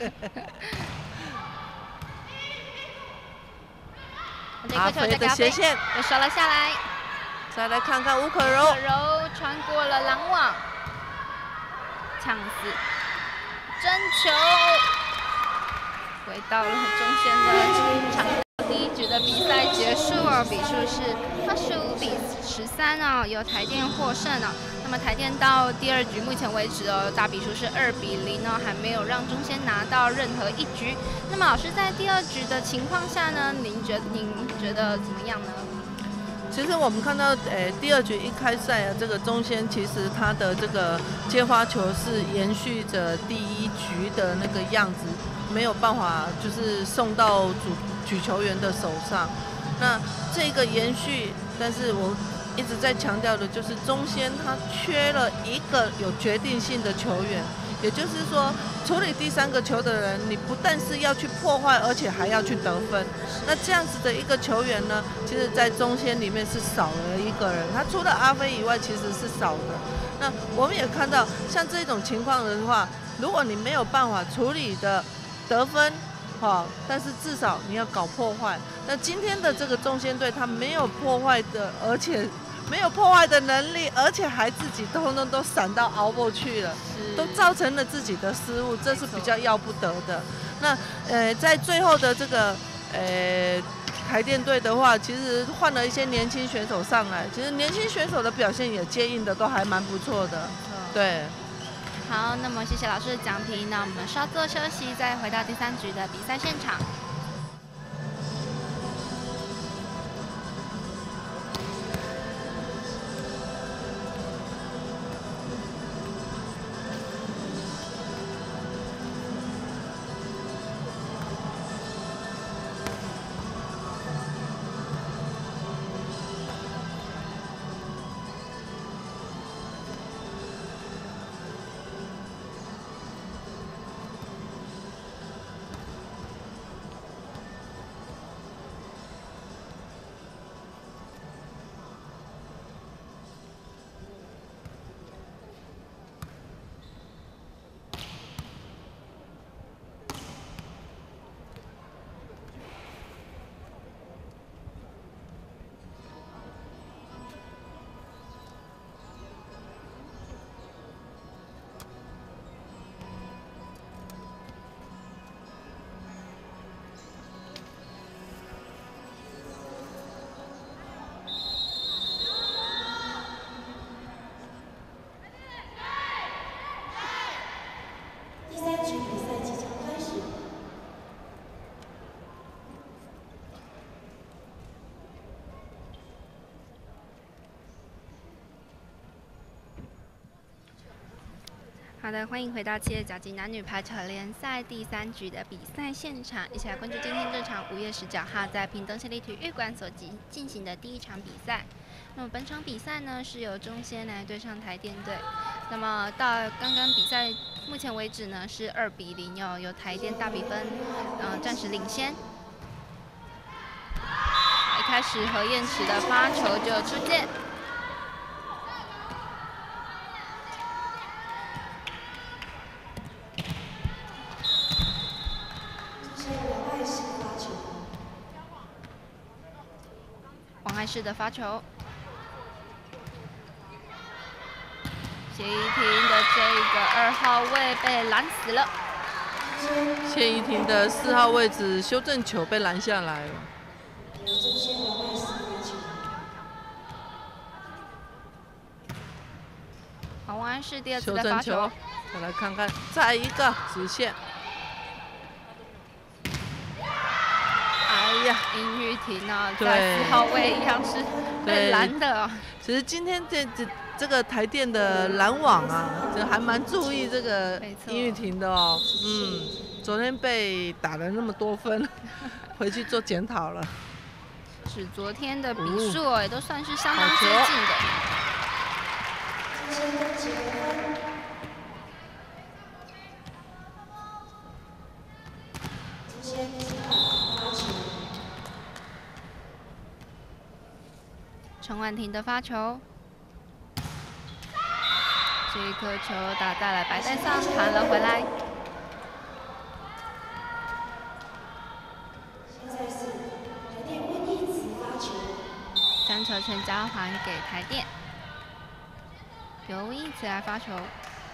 阿飞的斜线又守了下来。 再来看看吴可柔， 穿过了拦网，呛死，真球，回到了中线的场。第1局的比赛结束哦，比数是25-13哦，由台电获胜哦。那么台电到第2局目前为止哦，大比数是2-0哦，还没有让中线拿到任何1局。那么老师在第2局的情况下呢，您觉得怎么样呢？ 其实我们看到，第2局一开赛啊，这个中仙其实他的这个接发球是延续着第1局的那个样子，没有办法就是送到举球员的手上。那这个延续，但是我一直在强调的就是中仙他缺了一个有决定性的球员。也就是说，处理第3个球的人，你不但是要去破坏，而且还要去得分。那这样子的一个球员呢，其实在中仙里面是少了一个人，他除了阿飞以外，其实是少的。那我们也看到，像这种情况的话，如果你没有办法处理的得分，但是至少你要搞破坏。那今天的这个中仙队，他没有破坏的，而且没有破坏的能力，而且还自己通通都闪到熬过去了，都造成了自己的失误，这是比较要不得的。那在最后的这个台电队的话，其实换了一些年轻选手上来，其实年轻选手的表现也接应的都还蛮不错的。对。 好，那么谢谢老师的讲题，那我们稍作休息，再回到第3局的比赛现场。好的，欢迎回到企业甲级男女排球联赛第3局的比赛现场，一起来关注今天这场5月19号在屏东县立体育馆所进行的第1场比赛。那么本场比赛呢是由中仙来对上台电队。那么到刚刚比赛目前为止呢是2比0哦，由台电大比分暂时领先。一开始何燕池的发球就出界。王爱士的发球，谢依婷的这个2号位被拦死了。 谢依婷的4号位置修正球被拦下来了。 王爱士第2次的发球， 再来看看，再一个直线。 哎呀，殷玉婷啊，在4号位一样是被拦的。 其实今天这个台电的拦网啊，就还蛮注意这个殷玉婷的哦。昨天被打了那么多分，回去做检讨了。 是昨天的比数也都算是相当接近的。陈婉婷的发球，这一颗球打在了白带上，弹了回来。3球权交还给台电，由一慈来发球。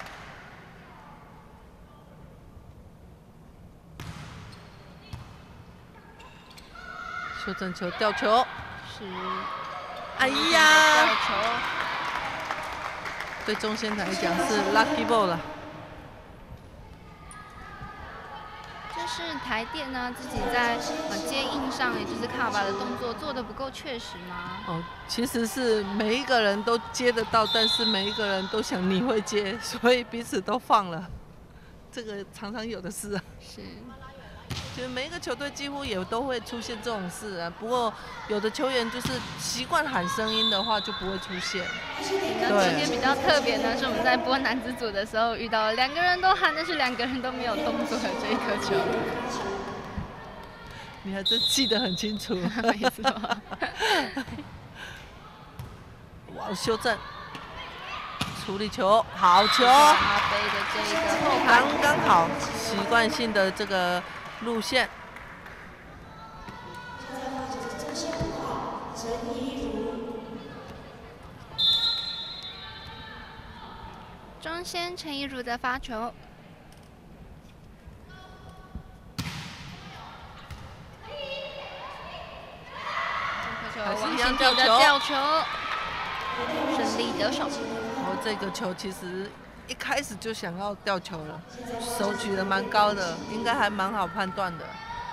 修正球吊球， 是。 哎呀！对中仙来讲是 lucky ball 了。 这是台电呢自己在接应上，也就是卡巴的动作做得不够确实吗？ 哦，其实是每一个人都接得到，但是每一个人都想你会接，所以彼此都放了。这个常常有的事啊。 是。 其实每一个球队几乎也都会出现这种事啊，不过有的球员就是习惯喊声音的话就不会出现。 那今天比较特别呢，是我们在播男子组的时候遇到了2个人都喊，但是2个人都没有动作的这一颗球。 你还真记得很清楚。 没错。 哇，修正，处理球，好球！ 阿飞的这个后排刚好，习惯性的这个路线。 中线陈怡如的发球，王心迪的吊球，顺利得手。 然后这个球其实一开始就想要吊球了，手举得蛮高的，应该还蛮好判断的。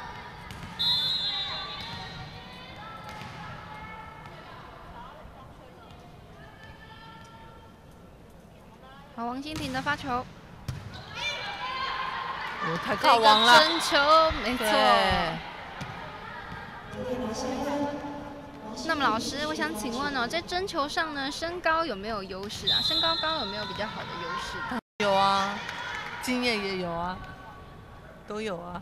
好，王心婷的发球， 太靠网了， 真球，没错。那么老师，我想请问哦，在真球上呢，身高有没有优势啊？身高高有没有比较好的优势？ 有啊，经验也有啊，都有啊。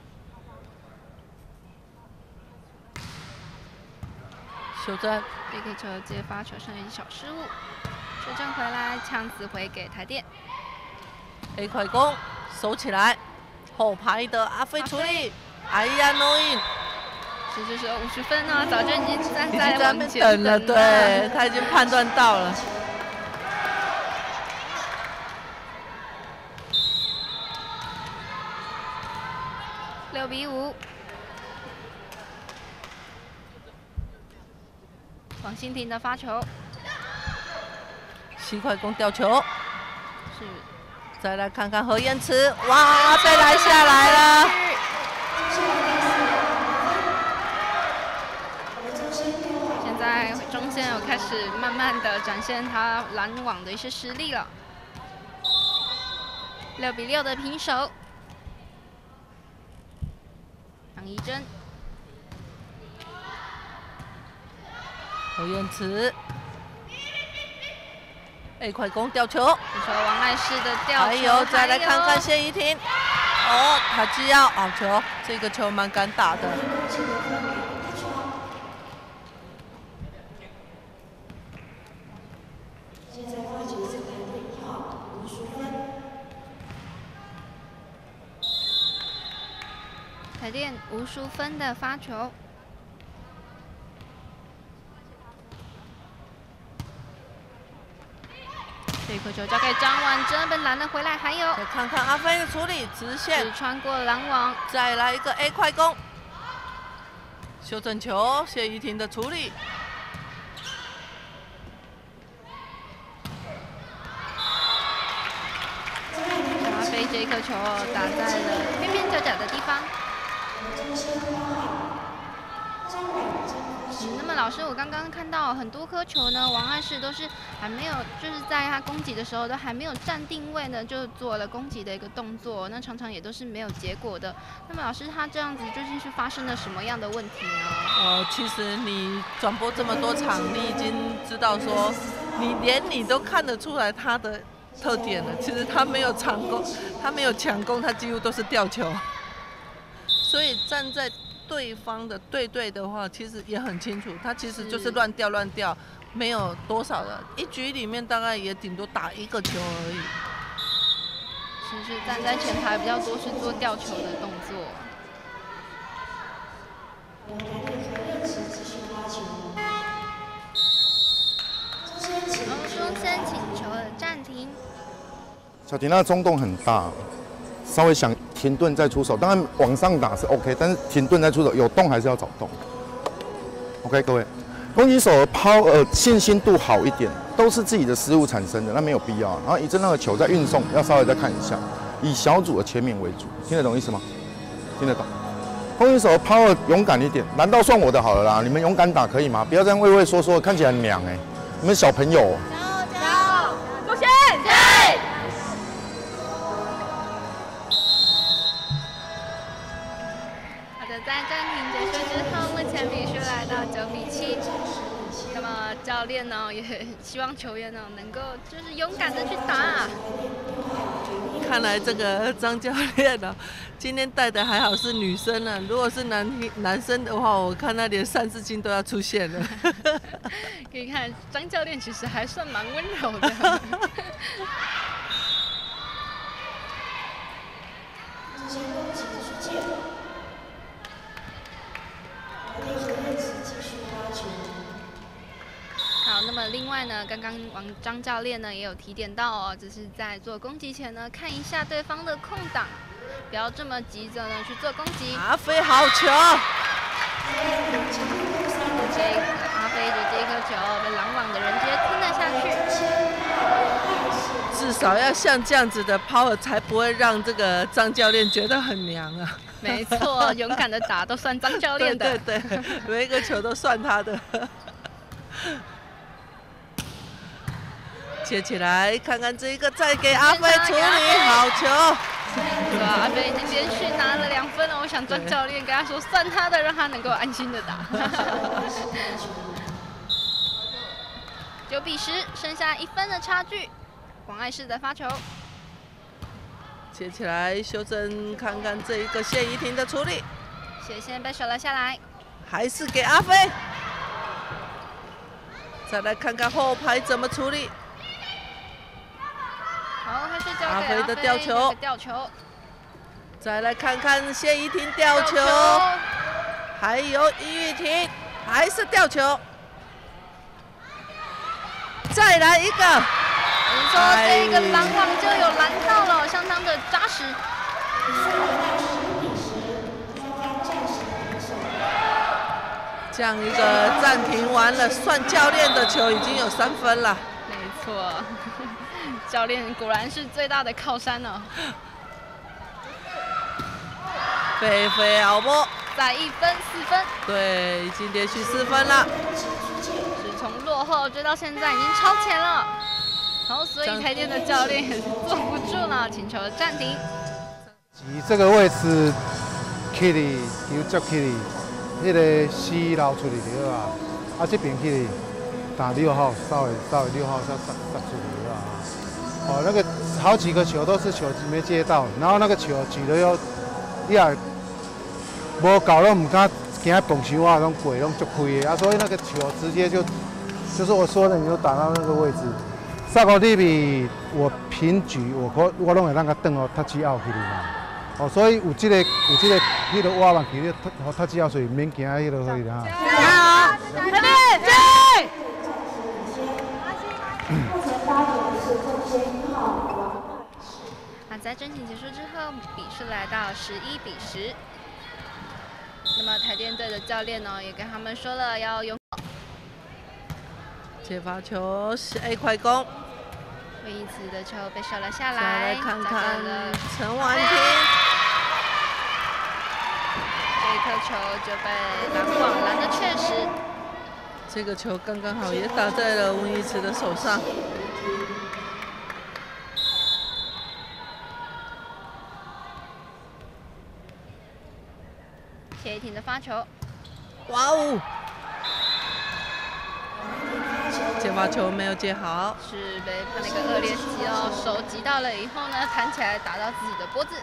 修正， 这个球接发球上有小失误，修正回来，枪子回给台电。 A 快攻，收起来，后排的阿飞处理，哎呀 ，no in。 这就是50分呢，早就已经站在那边等了，对，他已经判断到了。 6比5，王心婷的发球， 西快攻吊球， 是， 再来看看何燕慈，哇，被拦下来了。 在中线有开始慢慢的展现他拦网的一些实力了。6比6的平手。杨怡珍， 何燕慈 ，A 快攻吊球， 你说王爱诗的吊球， 还有再来看看谢怡婷，哦，塔基奥好球，这个球蛮敢打的。 台电吴淑芬的发球，这颗球交给张婉珍，被拦了回来。还有， 再看看阿飞的处理，直线只穿过拦网， 再来一个 A 快攻，修正球，谢怡婷的处理。 阿飞这一颗球打在了边边角角的地方。那么老师，我刚刚看到很多颗球呢，王爱诗都是还没有，就是在他攻击的时候都还没有站定位呢，就做了攻击的一个动作，那常常也都是没有结果的。那么老师，他这样子究竟是发生了什么样的问题呢？ 其实你转播这么多场，你已经知道说，连你都看得出来他的特点了。其实他没有抢攻，他没有抢攻，他几乎都是吊球。所以站在对方的对的话，其实也很清楚，他其实就是乱吊，没有多少的，一局里面大概也顶多打1个球而已。 是站在前排比较多，是做吊球的动作。中线请求了暂停。 小婷那个中洞很大，稍微想停顿再出手，当然往上打是 OK， 但是停顿再出手，有洞还是要找洞。OK， 各位，攻击手的信心度好一点，都是自己的失误产生的，那没有必要。然后以这那个球在运送，要稍微再看一下，以小组的前面为主，听得懂意思吗？ 听得懂。空一手 power 勇敢一点，难道算我的好了啦？你们勇敢打可以吗？不要这样畏畏缩缩，看起来很娘哎、你们小朋友、哦。 主线，对。 好的，在暂停结束之后，目前比数来到9比7。那么教练呢，也希望球员呢能够就是勇敢的去打。 看来这个张教练呢、今天带的还好是女生呢、如果是男生的话，我看他连三字经都要出现了。 可以看张教练其实还算蛮温柔的。好，那么另外呢，刚刚张教练呢也有提点到哦，就是在做攻击前呢，看一下对方的空档，不要这么急着呢去做攻击。 阿飞好球！ 阿飞的这颗球被拦网的人直接吞了下去。 至少要像这样子的 power 才不会让这个张教练觉得很娘啊。 没错，勇敢的打都算张教练的。 对，每一个球都算他的。接起来，看看这一个，再给阿飞处理，好球！ 对吧？阿飞已经连续拿了2分了，我想张教练跟他说算他的，让他能够安心的打。9比10，剩下1分的差距。广爱市的发球， 接起来修正，看看这一个谢怡婷的处理， 斜线被守了下来， 还是给阿飞。再来看看后排怎么处理。 好，还是交给阿飞的吊球， 吊球。 再来看看谢怡婷吊球，还有易玉婷还是吊球，再来一个。 你说这个拦网就有拦到了，相当的扎实。 这样一个暂停完了，算教练的球已经有3分了。 没错，教练果然是最大的靠山哦。 菲菲奥波， 再1分4分。 对，已经连续4分了。 是从落后追到现在已经超前了。好，所以台电的教练也是坐不住了，请求暂停。 以这个位置起哩，球接起哩，迄个4捞出去就好啊。啊，这边起哩打6号，稍微6号再出去就好啊。哦，那个好几个球都是球没接到，然后那个球举了又，你也无搞都唔敢惊碰球啊，拢过拢足开的啊，所以那个球直接就是我说的，你就打到那个位置。3个里面我平局，我拢会让他转哦，touch out 去嘛。哦，所以有这个迄个挖网去，你touch out，所以免惊迄个可以啦。 好，快点，进！ 好，在争请结束之后，比数来到11比10。那么台电队的教练呢，也跟他们说了要勇。 接发球是 A 快攻， 魏一慈的球被守了下来。 再来看看陈婉婷， 这一颗球就被拦网拦得确实。 这个球刚刚好也打在了温一慈的手上。 谢依婷的发球， 哇哦！接发球没有接好， 是被那个恶劣击哦，手击到了以后呢，弹起来打到自己的脖子。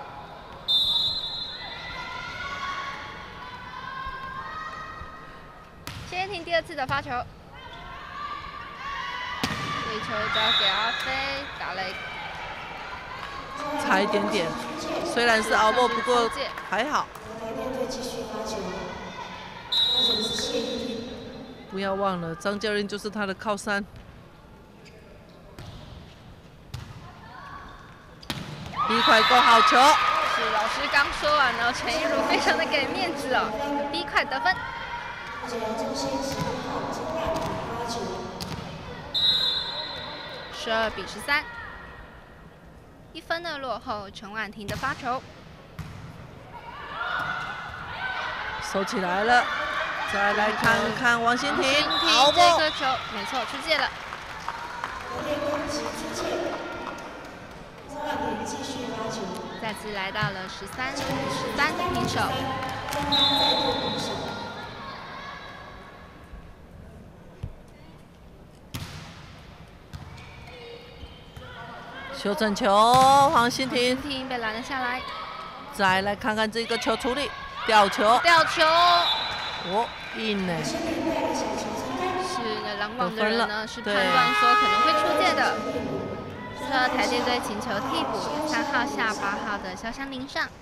谢依婷第2次的发球，这球交给阿飞，打了差一点点，虽然是熬过，不过还好。不要忘了，张教练就是他的靠山。B 快攻好球， 是老师刚说完了，陈亦儒非常的给面子哦 ，B 快得分。12比13，1分的落后，陈婉婷的发球。 收起来了。再来看看王欣婷， 好这个球，没错，出界了。再次来到了13的平手。 修正球，黄欣婷被拦了下来。 再来看看这个球处理，吊球，哦，硬呢。 是那拦网的人呢，是判断说可能会出界的。这时候台电队请求替补3号下8号的肖湘宁上。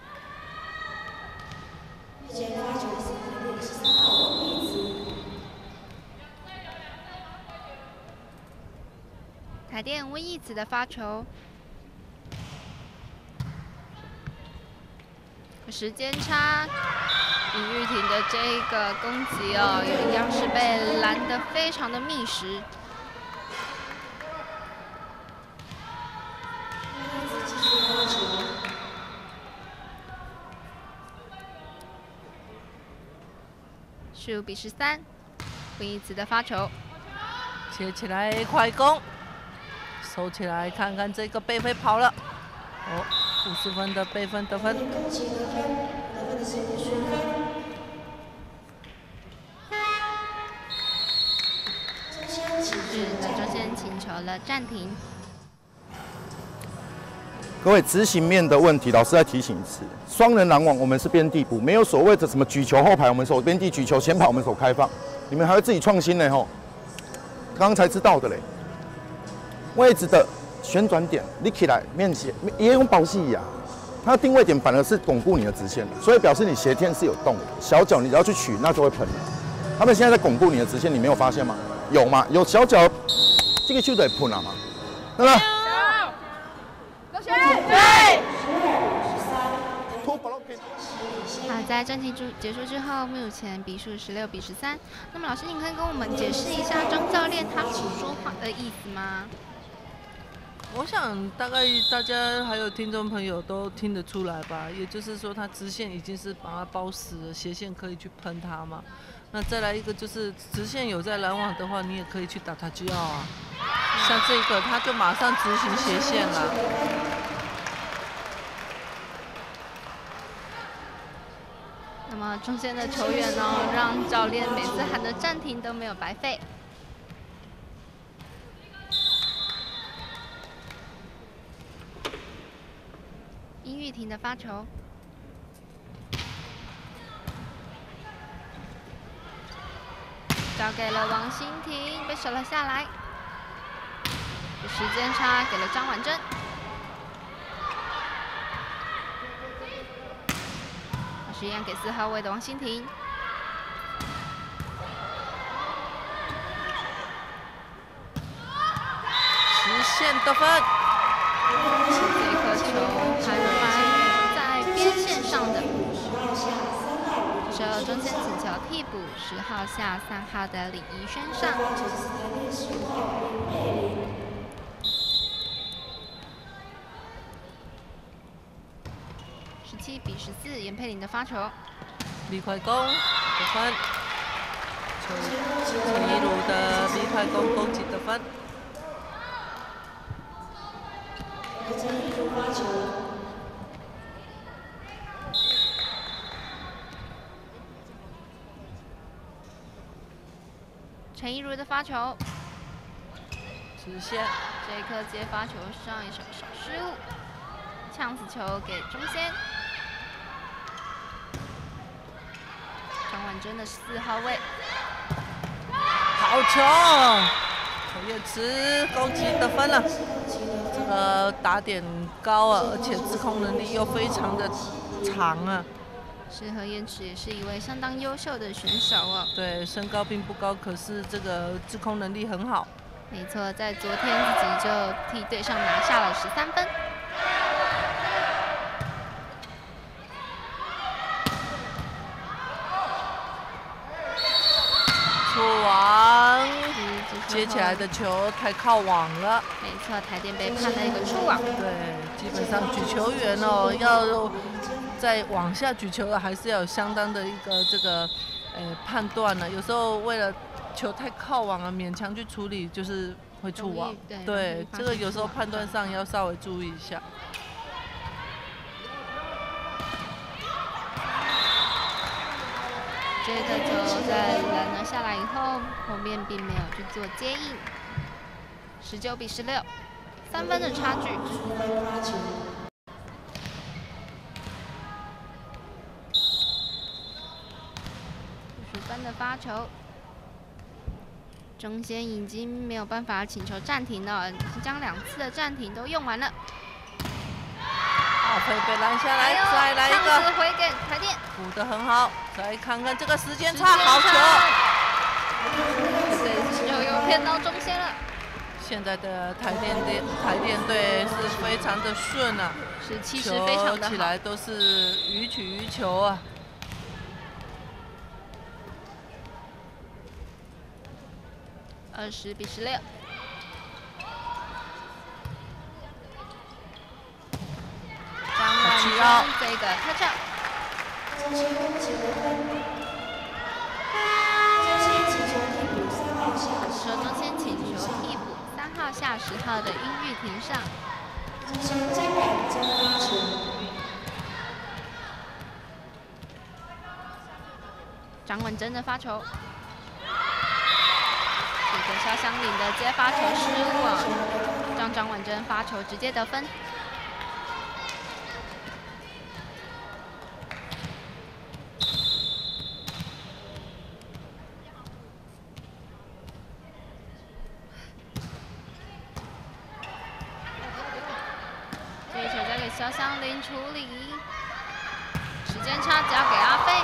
台电温义慈的发球，时间差，尹玉婷的这个攻击哦，一样是被拦得非常的密实。15比13，温义慈的发球， 接起来快攻。收起来，看看这个背飞跑了，哦，50分的背分得分。 中线请求了暂停。 各位执行面的问题，老师再提醒一次：双人拦网我们是边地补，没有所谓的什么举球后排我们手边地，举球前跑我们手开放，你们还会自己创新呢吼。刚刚才知道的嘞。位置的旋转点，你起来面斜也用保细呀，它的定位点反而是巩固你的直线，所以表示你斜天是有动的，小脚你只要去取，那就会喷了。他们现在在巩固你的直线，你没有发现吗？有吗？有小脚，这个就得喷了嘛，对吧？ 好，在暂停结束之后，目前比数16比13。那么老师，您可以跟我们解释一下张教练他所说话的意思吗？ 我想大概大家还有听众朋友都听得出来吧，也就是说他直线已经是把它包死了，斜线可以去喷它嘛。那再来一个就是直线有在拦网的话，你也可以去打他就要啊。像这个他就马上执行斜线了。 那么中间的球员呢，让教练每次喊的暂停都没有白费。殷玉婷的发球，交给了王欣婷，被守了下来。时间差给了张婉珍。一样给4号位的王欣婷， 实线得分。 这颗球还蛮在边线上的。这时候中线请求替补10号下3号的李怡轩上。17比14，严佩玲的发球， 李快攻得分，陈一如的李快攻攻击得分。 陈一如的发球， 直线， 这一颗接发球上一手小失误，呛死球给中线。张婉珍的4号位， 好球！侯燕慈攻击得分了。这个打点高啊，而且自控能力又非常的长啊。 是何燕池也是一位相当优秀的选手哦。 对，身高并不高，可是这个自控能力很好。 没错，在昨天自己就替队上拿下了13分。 出网，接起来的球太靠网了。 没错，台电被判了一个出网。 对，基本上举球员哦要在往下举球还是要有相当的一个这个判断呢。有时候为了球太靠网了，勉强去处理就是会触网。对，这个有时候判断上要稍微注意一下。 这个球在拦了下来以后，后面并没有去做接应。19比16，3分的差距。50分的发球，中线已经没有办法请求暂停了，将2次的暂停都用完了。 可以被拦下来，再来一个回给台电， 补得很好。再看看这个时间差，好球！ 对，又骗到中线了。 现在的台电队是非常的顺啊， 是气势非常的好， 起来都是予取予求啊。 20比16。张婉珍这个他这样。手中先请求替补3号下10号的殷玉婷上。张婉珍的发球，这个肖湘玲的接发球失误啊，让张婉珍发球直接得分。这一球交给肖湘玲处理，时间差交给阿飞。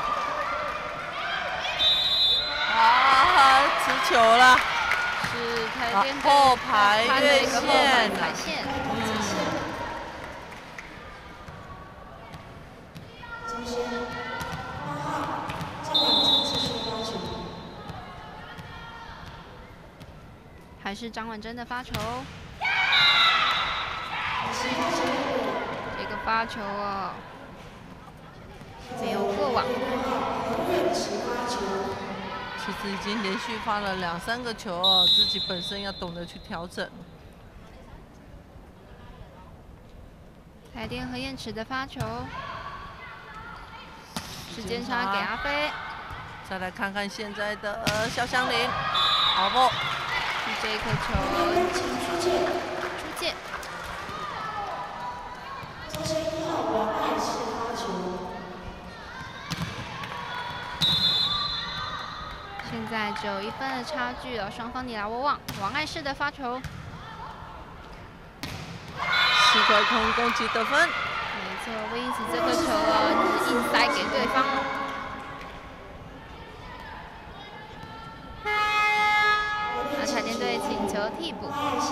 持球了， 是台电后排越线， 还是张婉珍的发球。这个发球哦，没有过网。 其实已经连续发了2、3个球哦，自己本身要懂得去调整。 台电何燕池的发球，时间差给阿飞。 再来看看现在的肖湘玲，好不？ 这颗球出界。现在只有1分的差距了，双方你来我往。王爱世的发球 4块空攻击得分。 没错，威因斯这个球是硬塞给对方。那台电队请求替补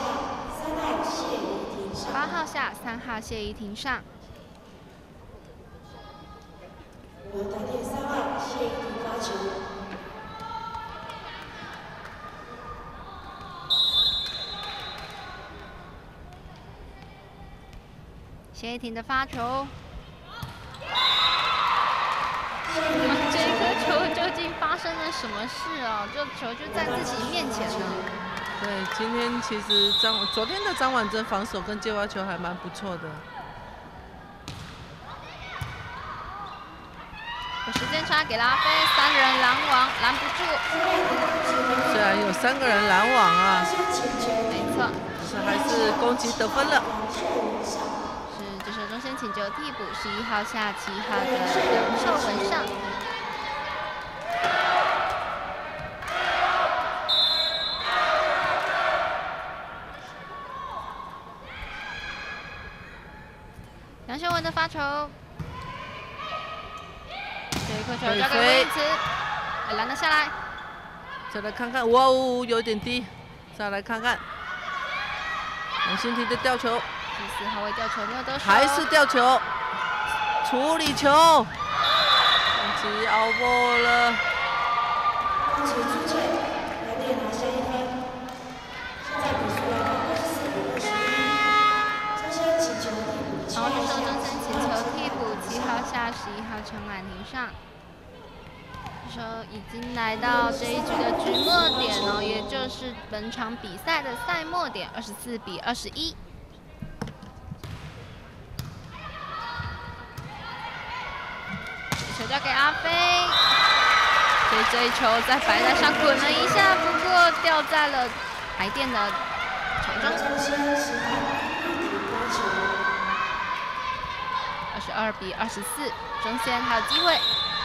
，8号下3号谢怡婷上。 由台电3号谢怡婷发球。 谢怡婷的发球，这颗球究竟发生了什么事哦？这球就在自己面前了。 对，今天其实昨天的张婉珍防守跟接发球还蛮不错的。 有时间差给拉菲，3人拦网拦不住。 虽然有3个人拦网啊， 没错， 可是还是攻击得分了。 这是中线请求替补11号下7号的杨少文上。杨秀文的发球，这一颗球交给威茨，拦了下来。 再来看看，哇哦，有点低。再来看看王欣婷的吊球。 第4号位吊球没有得手， 还是吊球，处理球，攻击熬过了。然后这时候中线请求替补7号陈婉婷上。这时候已经来到这一局的局末点哦，也就是本场比赛的赛末点，24-21。球交给阿飞，所以这一球在白带上滚了一下，不过掉在了台电的场中。22-24，中线还有机会。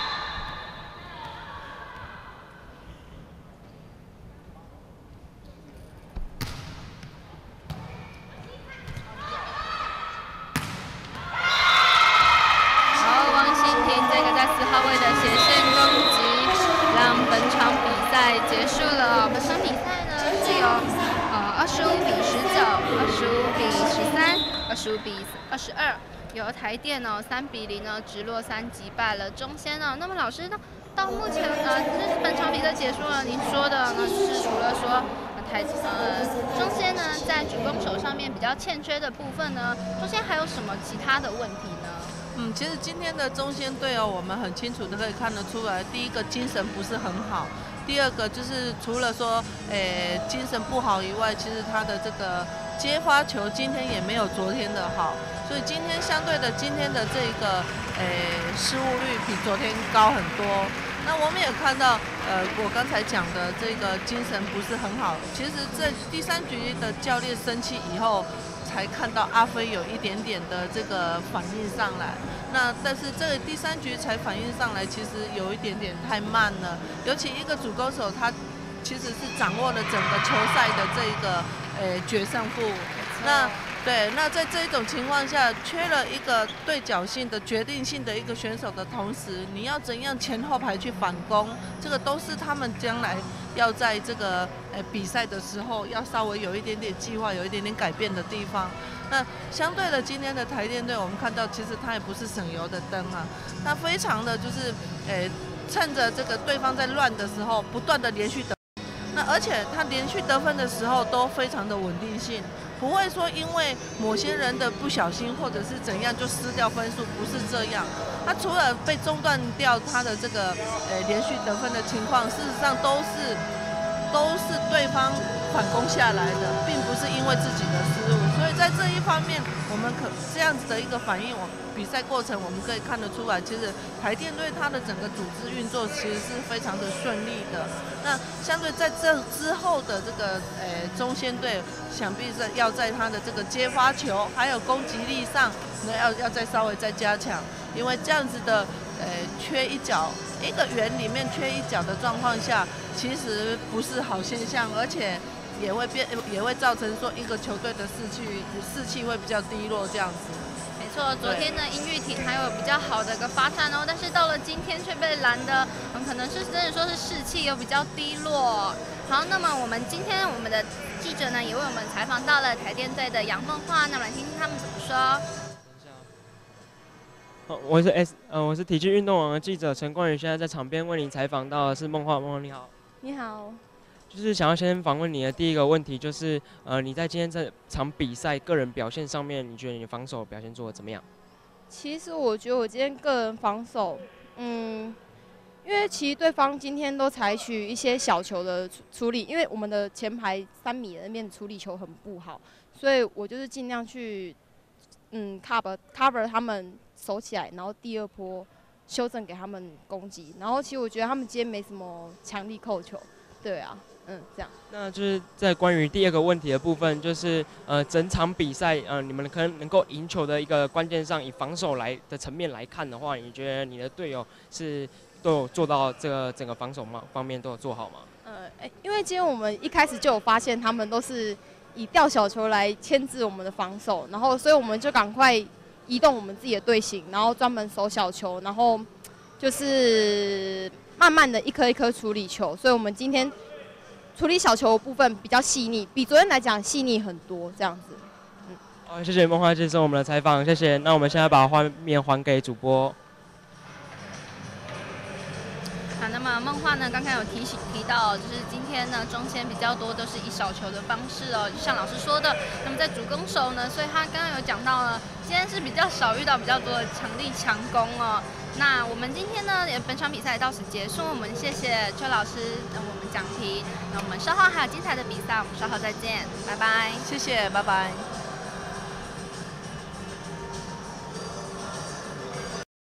好，王欣婷这个在4号位的斜线攻击，让本场比赛结束了。本场比赛呢是有25-19、25-13、25-22。由台电哦3-0呢直落3击败了中仙哦。那么老师到目前就是本场比赛结束了，您说的呢是除了说中仙呢在主攻手上面比较欠缺的部分呢，中仙还有什么其他的问题呢？ 其实今天的中仙队哦，我们很清楚的可以看得出来，第一个精神不是很好，第二个就是除了说精神不好以外，其实他的这个接发球今天也没有昨天的好。所以今天相对的，今天的这个失误率比昨天高很多。那我们也看到，我刚才讲的这个精神不是很好。其实这第3局的教练生气以后，才看到阿飞有一点点的这个反应上来。那但是这个第3局才反应上来，其实有一点点太慢了。尤其一个主攻手，他其实是掌握了整个球赛的这个决胜负。那在这一种情况下，缺了一个对角性的决定性的一个选手的同时，你要怎样前后排去反攻，这个都是他们将来要在这个比赛的时候要稍微有一点点计划、有一点点改变的地方。那相对的，今天的台电队，我们看到其实他也不是省油的灯啊，他非常的就是趁着这个对方在乱的时候，不断的连续得。那而且他连续得分的时候都非常的稳定性，不会说因为某些人的不小心或者是怎样就失掉分数，不是这样。他除了被中断掉他的这个连续得分的情况，事实上都是对方反攻下来的，并不是因为自己的失误。所以在这一方面，我们这样子的一个反应，比赛过程我们可以看得出来，其实台电队它的整个组织运作其实是非常的顺利的。那相对在这之后的这个中仙队，想必是要在他的这个接发球还有攻击力上，要再稍微再加强，因为这样子的缺一角，一个圆里面缺一角的状况下，其实不是好现象，而且也会造成说一个球队的士气会比较低落这样子。 没错，昨天呢英玉婷还有比较好的一个发展哦，但是到了今天却被拦的，可能是真的说是士气有比较低落。好，那么今天我们的记者呢也为我们采访到了台电队的杨梦话，那我们来听听他们怎么说。 我是体育运动网的记者陈冠宇，现在在场边为你采访到的是梦话。梦话你好。 你好。 就是想要先访问你的第一个问题，就是你在今天这场比赛个人表现上面，你觉得你的防守表现做得怎么样？ 其实我觉得我今天个人防守，因为其实对方今天都采取一些小球的处理，因为我们的前排3米的那边处理球很不好，所以我就是尽量去cover 他们守起来，然后第2波修正给他们攻击。然后其实我觉得他们今天没什么强力扣球，对啊。这样。 那就是在关于第2个问题的部分，就是整场比赛你们能够赢球的一个关键上，以防守的层面来看的话，你觉得你的队友都有做到这个整个防守方面都有做好吗？ 因为今天我们一开始就有发现他们都是以吊小球来牵制我们的防守，然后所以我们就赶快移动我们自己的队形，然后专门守小球，然后就是慢慢的一颗一颗处理球，所以我们今天处理小球的部分比较细腻，比昨天来讲细腻很多，这样子。 好，谢谢梦话接受我们的采访，谢谢。那我们现在把画面还给主播。 好，那么梦话呢，刚刚有提到，就是今天呢，中线比较多都是以小球的方式哦，就像老师说的，那么在主攻手呢，所以他刚刚有讲到了，今天是比较少遇到比较多的强力强攻哦。 那我们今天呢，本场比赛到此结束，我们谢谢邱老师我们讲题。那我们稍后还有精彩的比赛，我们稍后再见，拜拜。 谢谢，拜拜。